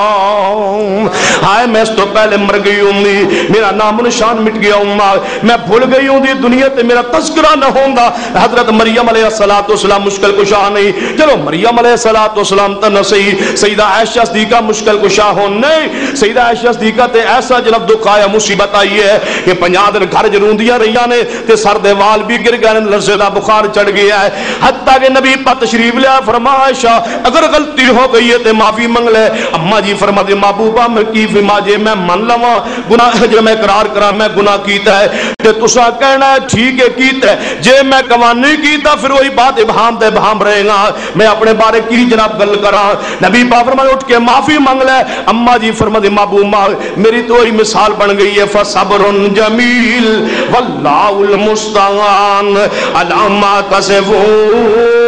ہائے میں اس تو پہلے مر گئی ہوں, میرا نام و نشان مٹ گیا ہوں, میں بھول گئی ہوں دنیا تے میرا تذکرہ نہ ہوگا. حضرت مریم علیہ السلام مشکل کشا نہیں, چلو مریم علیہ السلام تو نہ صحیح, سیدہ عائشہ صدیقہ مشکل کشا ہو نہیں. سیدہ عائشہ صدیقہ تے ایسا جناب دکھ آیا, مصیبت آئی ہے کہ پنجاہ دن گھر جروندیاں رہیاں نے تے سر دے وال بھی گر گئے, لرزے دا بخار چڑھ گیا ہے, حتیٰ کہ نبی پاک تشریف لیا, فرما عائشہ اگر غلطی ہو گئی ہے تے معافی منگ لے. اما جی فرما دے محبوبہ میں کی فما جے میں من لواں گناہ جو میں اقرار کرا میں گناہ کیتا ہے تے تسا کہنا ہے ٹھیک ہے کیتا ہے, جے میں کما نہیں کیتا پھر وہی بات ابہام دے ابہام رہے گا, میں اپنے بارے کی جناب گل کرا. نبی پاک فرمایا اٹھ کے معافی مانگ لے. اما جی فرما دے محبوبہ میری تو وہی مثال بن گئی ہے, فصبر جمیل واللہ المستعان علی ما تصفون.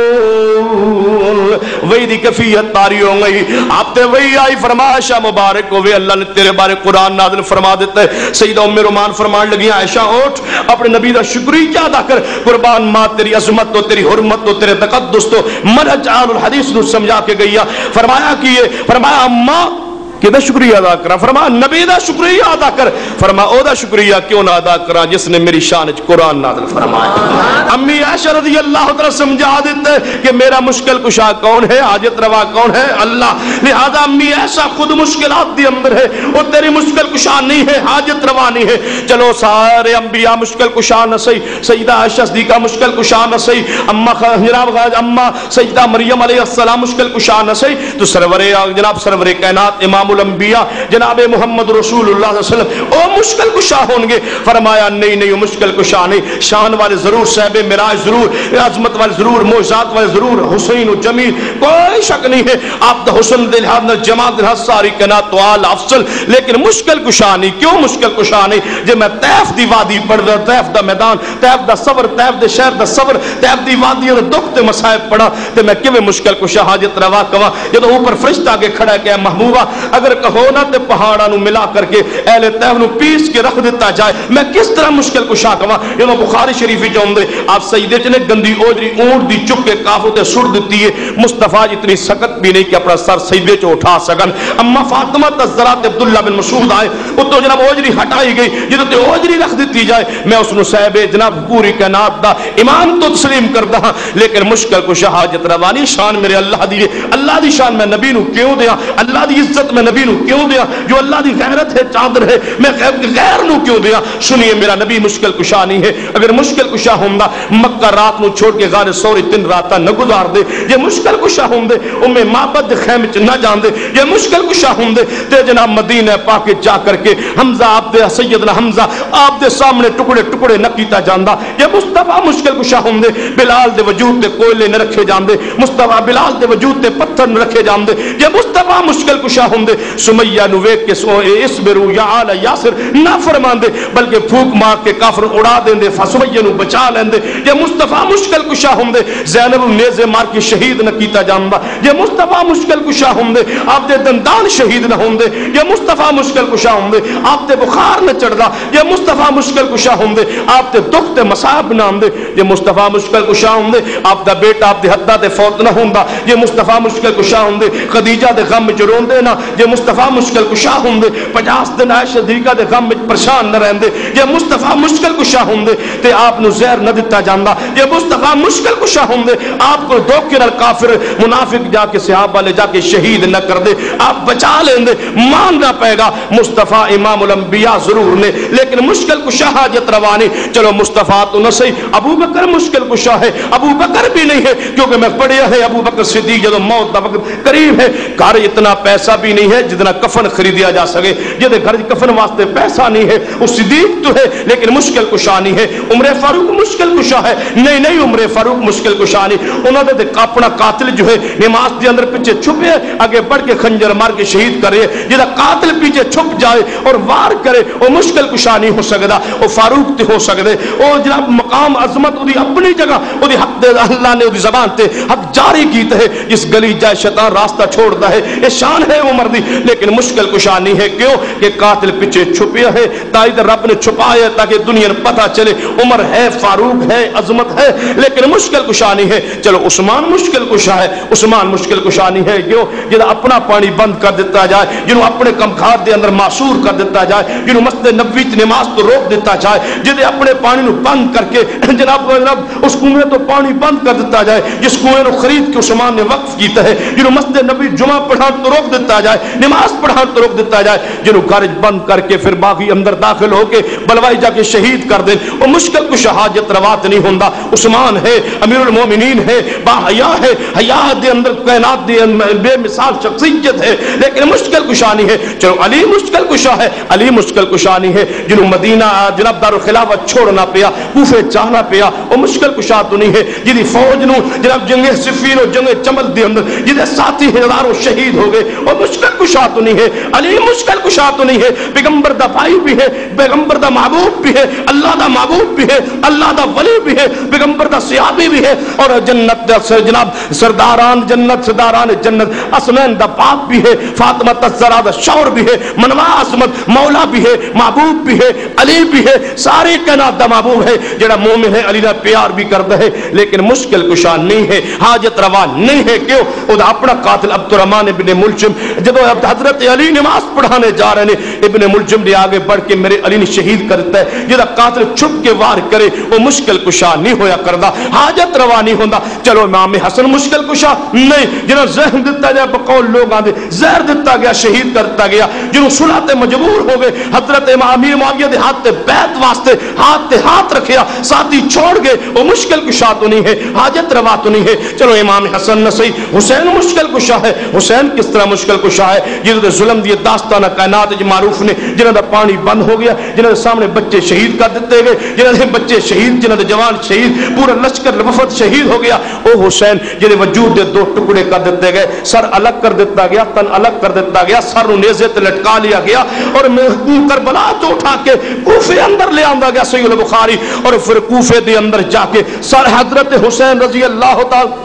وہی دی کفیت تاری ہو گئی, آپ تے وہی آئی, فرمایا عائشہ مبارک ہوئے اللہ نے تیرے بارے قرآن نازل فرما دیتا ہے. سیدہ ام رومان فرمان لگی, عائشہ اٹھ اپنے نبی دا شکریہ ادا کر, قربان ماں تیری عظمت تو تیری حرمت تو تیرے تقدس تو منہج اہل الحدیث نو سمجھا کے گئی. فرمایا کہ فرمایا اماں کہ دا شکریہ ادا کرا, فرما نبی دا شکریہ ادا کر, فرما او دا شکریہ کیوں نہ ادا کرا جس نے میری شان وچ قرآن نازل فرمایا. امی عائشہ رضی اللہ تعالی سمجھا دیتے کہ میرا مشکل کشا کون ہے, حاجت روا کون ہے, اللہ. لہذا امی عائشہ خود مشکلات دی اندر ہے, اور تیری مشکل کشا نہیں ہے, حاجت روا نہیں ہے. چلو سارے انبیاء مشکل کشا نہ صحیح, سیدہ عائشہ صدیقہ مشکل کشا نہ صحیح, اما جناب اما سیدہ مریم علیہ السلام مشکل کشا نہ صحیح, تو سرور جناب سرور کائنات امام الانبیاء جناب محمد رسول اللہ صلی اللہ علیہ وسلم او مشکل کشا ہوں گے. فرمایا نہیں نہیں مشکل کشا نہیں, شان والے ضرور, صاحب معراج ضرور, عظمت والے ضرور, معجزات والے ضرور, حسین و جمیل کوئی شک نہیں ہے, آپ دا حسن دل حد جماعت دل حد ساری کائنات تو آل افضل, لیکن مشکل کشا نہیں. کیوں مشکل کشا نہیں؟ جے میں طیف دی وادی پڑھ رہا, طیف دا میدان, طیف دا صبر, طیف دے شہر دا صبر, طیف دی وادی دا دکھ تے مصائب پڑھا, تے میں کیویں مشکل کشا حاجت روا کوا. جدوں اوپر فرشتہ کے کھڑا کہ محبوبہ اگر کہو نا تے پہاڑاں نو ملا کر کے اہل طیف نو پیس کے رکھ دیتا جائے, میں کس طرح مشکل کشا کوا. جدوں بخاری شریف وچ اوندے آپ سیدے چ نے گندی اوجری اونٹ دی چک کے کافو تے سٹ دتی ہے, مصطفیٰ اتنی سخت بھی نہیں کہ اپنا سر سیدے چ اٹھا سکن. اما فاطمہ تزرات عبداللہ بن مسعود آئے, اتو جناب اوجری ہٹائی گئی, جدوں تے اوجری رکھ دیتی جائے میں اس نو صاحب جناب پوری کائنات دا امام تو تسلیم کردا ہاں, لیکن مشکل کشا حاجت روانی شان میرے اللہ دی, اللہ دی شان میں نبی نو کیوں دیاں, اللہ دی عزت میں نبی نو کیوں دیاں, جو اللہ دی غیرت ہے چادر ہے میں غیر نو کیوں دیاں. سنیے میرا نبی مشکل کشا نہیں ہے. اگر مشکل کشا ہوندا مکہ رات نو چھوڑ کے غار سوری تین راتاں نہ گزار دے. یہ مشکل کشا ہوندے ام معبد خیمے وچ نہ جاندے. یہ مشکل کشا ہوندے تے جناب مدینہ پاک جا کر کے حمزہ آپ دے سیدنا حمزہ آپ دے سامنے ٹکڑے ٹکڑے نہ کیتا جاندا. یہ مصطفیٰ مشکل کشا ہوندے بلال دے وجود تے کوئلے نہ رکھے جاندے, مصطفیٰ بلال دے وجود تے پتھر نہ رکھے جاندے. یہ مصطفیٰ مشکل کشا ہوندے سمیہ نو ویکھ کے سو اسبرو یا آل یاسر نہ فرماندے بلکہ پھوک مار کے کافر اڑا دیندے, فسمیہ نو بچا لیندے. یہ مصطفیٰ مشکل کشا ہوندے زینب نیزے مار کے شہید نہ کیتا جاندا. یہ مصطفیٰ مشکل کشا ہوندے آپ دے دندان شہید نہ ہوندے. یہ مصطفیٰ مشکل کشا ہوندے آپ تے بخار نہ چڑھدا. یہ مصطفیٰ مشکل کشا ہوندے آپ تے دکھ تے مصائب نہ آندے. یہ مصطفیٰ مشکل کشا ہوندے آپ دا بیٹا آپ دے حدا تے فوت نہ ہوندا. یہ مصطفیٰ مشکل کشا ہوندے خدیجہ دے غم وچ روندے نہ. یہ مصطفیٰ مشکل کشا ہوندے پچاس دن عائشہ صدیقہ دے غم وچ پریشان نہ رہندے. یہ مصطفیٰ مشکل کشا ہوندے تے آپ نو زہر نہ دتا جاندا. یہ مصطفیٰ مشکل کشا ہوندے آپ کو دھوکے نال کافر منافق جا کے صحابہ لے جا کے شہید نہ کر دے، آپ بچا لیں دے، ماننا پائے گا مصطفیٰ امام الانبیاء ضرور نے، لیکن مشکل کشا حاجت روا نہیں۔ چلو مصطفیٰ تو نہ صحیح، ابو بکر مشکل کشا ہے، ابو بکر بھی نہیں ہے، کیونکہ میں پڑھیا ہے ابو بکر صدیق جب موت دا وقت قریب ہے، گھر اتنا پیسہ بھی نہیں ہے جتنا کفن خریدیا جا سکے، جدے گھر کفن واسطے پیسہ نہیں ہے، وہ صدیق تو ہے لیکن مشکل کشا نہیں ہے۔ عمر فاروق مشکل کشا ہے، نہیں نہیں عمر فاروق مشکل کشا نہیں، انہوں نے اپنا قاتل جو ہے نماز کے اندر پیچھے چھپے آگے بڑھ کے خنجر مار کے شہید کرے، جدا قاتل پیچھے چھپ جائے اور وار کرے وہ مشکل کشا نہیں ہو سکتا، وہ فاروق تے ہو سکتے، وہ جناب مقام عظمت وہ اپنی جگہ وہ حق دے اللہ نے وہ زبان تے حق جاری کیتا ہے، جس گلی جائے شیطان راستہ چھوڑتا ہے، یہ شان ہے عمر دی، لیکن مشکل کشا نہیں ہے، کیوں کہ قاتل پیچھے چھپیا ہے، تائید رب نے چھپایا تاکہ دنیا نے پتہ چلے عمر ہے، فاروق ہے، عظمت ہے، لیکن مشکل کشا نہیں ہے۔ چلو عثمان مشکل کشا ہے، عثمان مشکل کشا نہیں ہے، کیوں جنہوں اپنا پانی بند کر دیتا جائے، جنہوں اپنے کمکھات دے اندر معصور کر دیتا جائے، جنہوں مسجد نبوی تے نماز تو روک دیتا جائے، جنہوں اپنے پانی نو بند کر کے جناب جناب اس کنویں تو پانی بند کر دیتا جائے جس کنویں نو خرید کے عثمان نے وقف کیتا ہے، جنہوں مسجد نبی جمعہ پڑھان تو روک دیتا جائے، نماز پڑھان تو روک دیتا جائے، جنہوں گارج بند کر کے پھر باقی اندر داخل ہو کے بلوائی جا کے شہید کر دیں، وہ مشکل کشا حاجت روات نہیں ہوندہ۔ عثمان ہے، امیر المومنین ہے، با حیا ہے، حیا دے اندر کائنات دے بے مثال شخصیت ہے، لیکن مشکل کشا نہیں ہے۔ چلو علی مشکل کشا ہے، علی مشکل کشا نہیں ہے، جنہوں مدینہ جناب دارالخلافت چھوڑنا پیا، کوفے جانا پیا، وہ مشکل کشا تو نہیں ہے، جدی فوج نو جناب جنگ صفین و جنگ چمل دے اندر جدے ساتھی ہزاروں شہید ہو گئے، وہ مشکل کشا تو نہیں ہے۔ علی مشکل کشا تو نہیں ہے، پیغمبر دا بھائی بھی ہے، پیغمبر دا محبوب بھی ہے، اللہ دا محبوب بھی ہے، اللہ دا ولی بھی ہے، پیغمبر دا صحابی بھی ہے، اور جنت دا جناب سرداران جنت سرداران جنت اسمین دا باپ بھی ہے، فاطمہ الزہرا دا شوہر بھی ہے، منوا عصمت مولا بھی ہے، محبوب بھی ہے، علی بھی ہے، سارے کائنات دا محبوب ہے، جڑا مومن ہے علی دا پیار بھی کرتا ہے، لیکن مشکل کشا نہیں ہے، حاجت روا نہیں ہے، کیوں وہ اپنا قاتل عبد الرحمن ابن ملجم جب حضرت علی نماز پڑھانے جا رہے ہیں، ابن ملجم نے آگے بڑھ کے میرے علی نے شہید کرتا ہے، جدا قاتل چھپ کے وار کرے وہ مشکل کشا نہیں ہویا کردا، حاجت روا نہیں ہوندا۔ چلو امام حسن مشکل کشا نہیں، جنہوں زہر دیتا گیا بقول لوگ آدھے زہر دیتا گیا شہید کرتا گیا، جنہوں صلح تے مجبور ہو گئے، حضرت امیر معاویہ دے ہاتھ تے بیعت واسطے ہاتھ تے ہاتھ رکھیا، ساتھی چھوڑ گئے، وہ مشکل کشا تو نہیں ہے، حاجت روا تو نہیں ہے۔ چلو امام حسن نہ صحیح، حسین مشکل کشا ہے، حسین کس طرح مشکل کشا ہے، جنہوں دے ظلم دیے داستانہ کائنات جو معروف نے، جنہوں دا پانی بند ہو گیا، جنہوں دے سامنے بچے شہید کر دیتے گئے، جنہوں دے بچے شہید، جنہوں دے جوان شہید، پورا لشکر وفد شہید ہو گیا، او حسین جنہوں وجود دے دو ٹکڑے کر دیتے گئے، سر الگ کر دیتا گیا، تن الگ کر دیتا گیا، سر نیزے تے لٹکا لیا گیا، اور کربلا تو اٹھا کے کوفے اندر لے آندا گیا صحیح البخاری، اور پھر کوفے دے اندر جا کے سر حضرت حسین رضی اللہ تعالی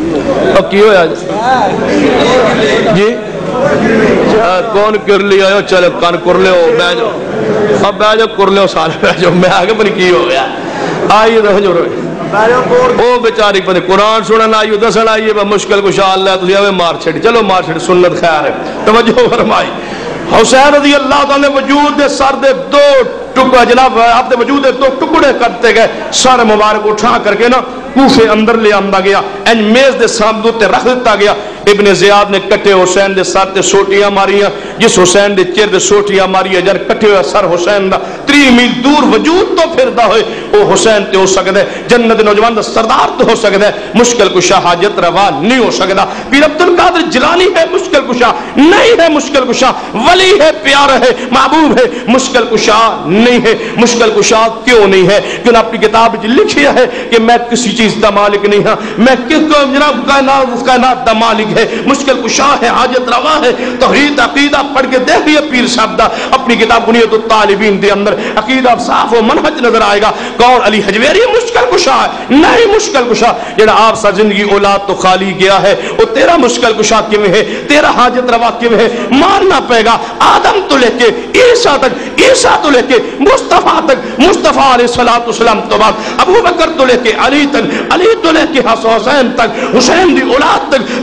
اب کی ہویا جی کون کر لیا ہو، چلے کان کر لے ہو بے جو اب بے جو کر لے ہو سارے بے جو میں آگے بنی کی ہو گیا آئیے رہ جو روئے او بیچاری پتہ قرآن سنن آئیے دسن آئیے با مشکل کشا اللہ تجھے ہوئے مار چھڑی، چلو مار چھڑی، سنت خیار ہے، توجہ فرمائی۔ حسین رضی اللہ تعالیٰ نے وجود دے سر دے دو ٹکڑے جناب آپ دے وجود دے دو ٹکڑے کرتے گئے، سر مبارک اٹھا کر کے نا کوفے اندر لے آندا گیا، این میز دے سامنے تے رکھ دیتا گیا۔ ابن زیاد نے کٹے حسین دے سر تے سوٹیاں ماریاں، جس حسین دے چہرے تے سوٹیاں ماریاں، جن کٹے ہوئے سر حسین دا تری میل دور وجود تو پھردا ہوئے، او حسین تے ہو سکدا ہے، جنت نوجوان دا سردار تو ہو سکدا ہے، مشکل کشا حاجت روا نہیں ہو سکدا۔ پیر عبد القادر جیلانی ہے مشکل کشا نہیں ہے، مشکل کشا ولی ہے، پیارا ہے، محبوب ہے، مشکل کشا نہیں ہے۔ مشکل کشا کیوں نہیں ہے؟ کیوں نے اپنی کتاب میں لکھیا ہے کہ میں کسی چیز دا مالک نہیں ہاں، میں کس کو جناب کائنات کائنات دا مالک ہے، مشکل کشا ہے، حاجت روا ہے۔ توحید عقیدہ پڑھ کے دیکھیے پیر صاحب دا اپنی کتاب بنیت الطالبین دے اندر عقیدہ صاف و منہج نظر آئے گا۔ کون علی حجویری مشکل کشا ہے نہیں، مشکل کشا جڑا آپ سا زندگی اولاد تو خالی گیا ہے، وہ تیرا مشکل کشا کیویں ہے، تیرا حاجت روا کیویں ہے، ماننا پائے گا۔ آدم تو لے کے عیسیٰ تک، عیسیٰ تو لے کے مصطفیٰ تک، مصطفیٰ علیہ السلام تو بعد ابو بکر تو لے کے علی تک، علی تو لے کے حسین تک، حسین دی اولاد تک، پھر آگے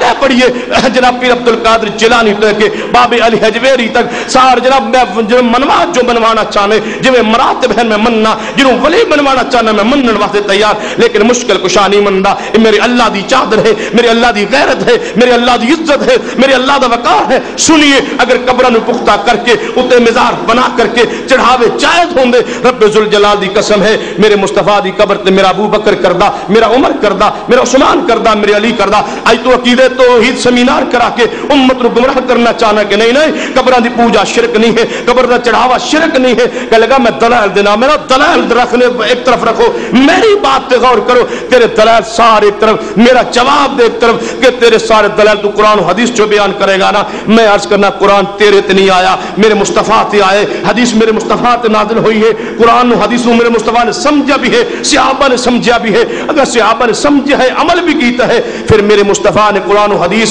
آگے پڑھیے جناب پیر عبد القادر جیلانی تک باب علی حجویری تک سار جناب میں منوات جو بنوانا چاہنے جویں مراتب ہیں میں مننا جنہوں ولی بنوانا چاہنا میں منن واسطے تیار لیکن مشکل کشا نہیں مندا میرے اللہ دی چادر ہے میرے اللہ دی غیرت ہے میرے اللہ دی عزت ہے میرے اللہ دا وقار ہے سنیے اگر قبروں نو پختہ کر کے اتے مزار بنا کر کے چڑھاوے جائز ہوندے رب ذوالجلال دی قسم ہے میرے مصطفیٰ دی قبر تے میرا ابو بکر کردہ میرا عمر کردہ میرا عثمان کردہ میرے علی کردہ آئی تو عقیدے توحید سمینار کرا کے امت رو گمراہ کرنا چاہنا کہ نہیں نہیں قبروں دی پوجا شرک نہیں ہے قبر دا چڑھاوا شرک نہیں ہے کہ لگا میں دلائل دینا میرا دلائل رکھنے ایک طرف رکھو میری بات تے غور کرو تیرے دلائل سارے ایک طرف میرا جواب دے ایک طرف کہ تیرے سارے دلائل تو قرآن و حدیث جو بیان کرے گا نا میں عرض کرنا قرآن تیرے تے نہیں آیا میرے مصطفیٰ تے آئے حدیث میرے مصطفیٰ تے نازل ہوئی ہے قرآن و حدیث میرے مصطفیٰ نے سمجھا بھی ہے صحابہ نے سمجھا بھی ہے اگر صحابہ نے سمجھا ہے عمل بھی کیتا ہے پھر میرے مصطفیٰ نے قرآن و حدیث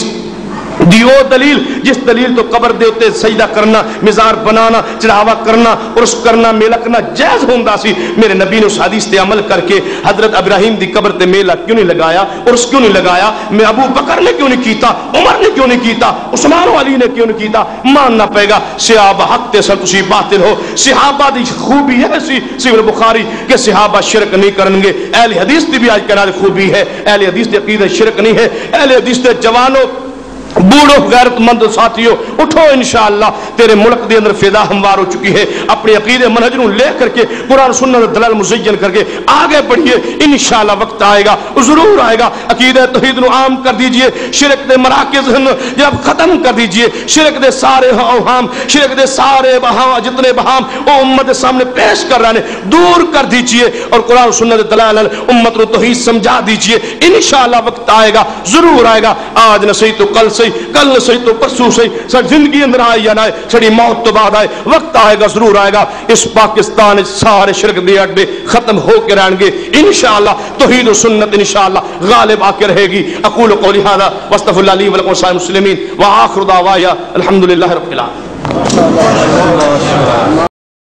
دیو دلیل جس دلیل تو قبر دے ہوتے سجدہ کرنا مزار بنانا چڑھاوا کرنا عرس کرنا میلکنا جائز ہوندا سی میرے نبی نے اس حدیث تے عمل کر کے حضرت ابراہیم دی قبر تے میلہ کیوں نہیں لگایا عرس کیوں نہیں لگایا میں ابو بکر نے کیوں نہیں کیتا عمر نے کیوں نہیں کیتا عثمان و علی نے کیوں نہیں کیتا ماننا پے گا صحابہ حق تے سر تسی باطل ہو صحابہ دی خوبی ہے سی صحیح بخاری کہ صحابہ شرک نہیں کرن گے اہل حدیث دی بھی آج کہنا خوبی ہے اہل حدیث دی عقیدہ شرک نہیں ہے اہل حدیث تے جوانوں بوڑھو غیرت مند ساتھیو اٹھو انشاءاللہ تیرے ملک دے اندر فضا ہموار ہو چکی ہے اپنے عقیدے منہج نو لے کر کے قرآن سنت دلائل مزین کر کے آگے بڑھیے انشاءاللہ وقت آئے گا ضرور آئے گا عقیدہ توحید نو عام کر دیجئے شرک دے مراکز جب ختم کر دیجئے شرک دے سارے اوہام شرک دے سارے بہام جتنے بہام او امت سامنے پیش کر رہے ہیں دور کر دیجئے اور قرآن سنت دلائل امت نو توحید سمجھا دیجئے انشاءاللہ وقت آئے گا ضرور آئے گا آج نہ صحیح تو کل سے کل نہ صحیح تو پرسوں سے سر زندگی اندر آئے یا نہ آئے سڑی موت تو بعد آئے وقت آئے گا ضرور آئے گا اس پاکستان سارے شرک دے اڈے ختم ہو کے رہیں گے انشاءاللہ توحید و سنت انشاءاللہ غالب آ کے رہے گی اقول قولی ھذا واستغفر اللہ لی ولکم ولسائر المسلمین وآخر دعوایا الحمدللہ رب العالمین.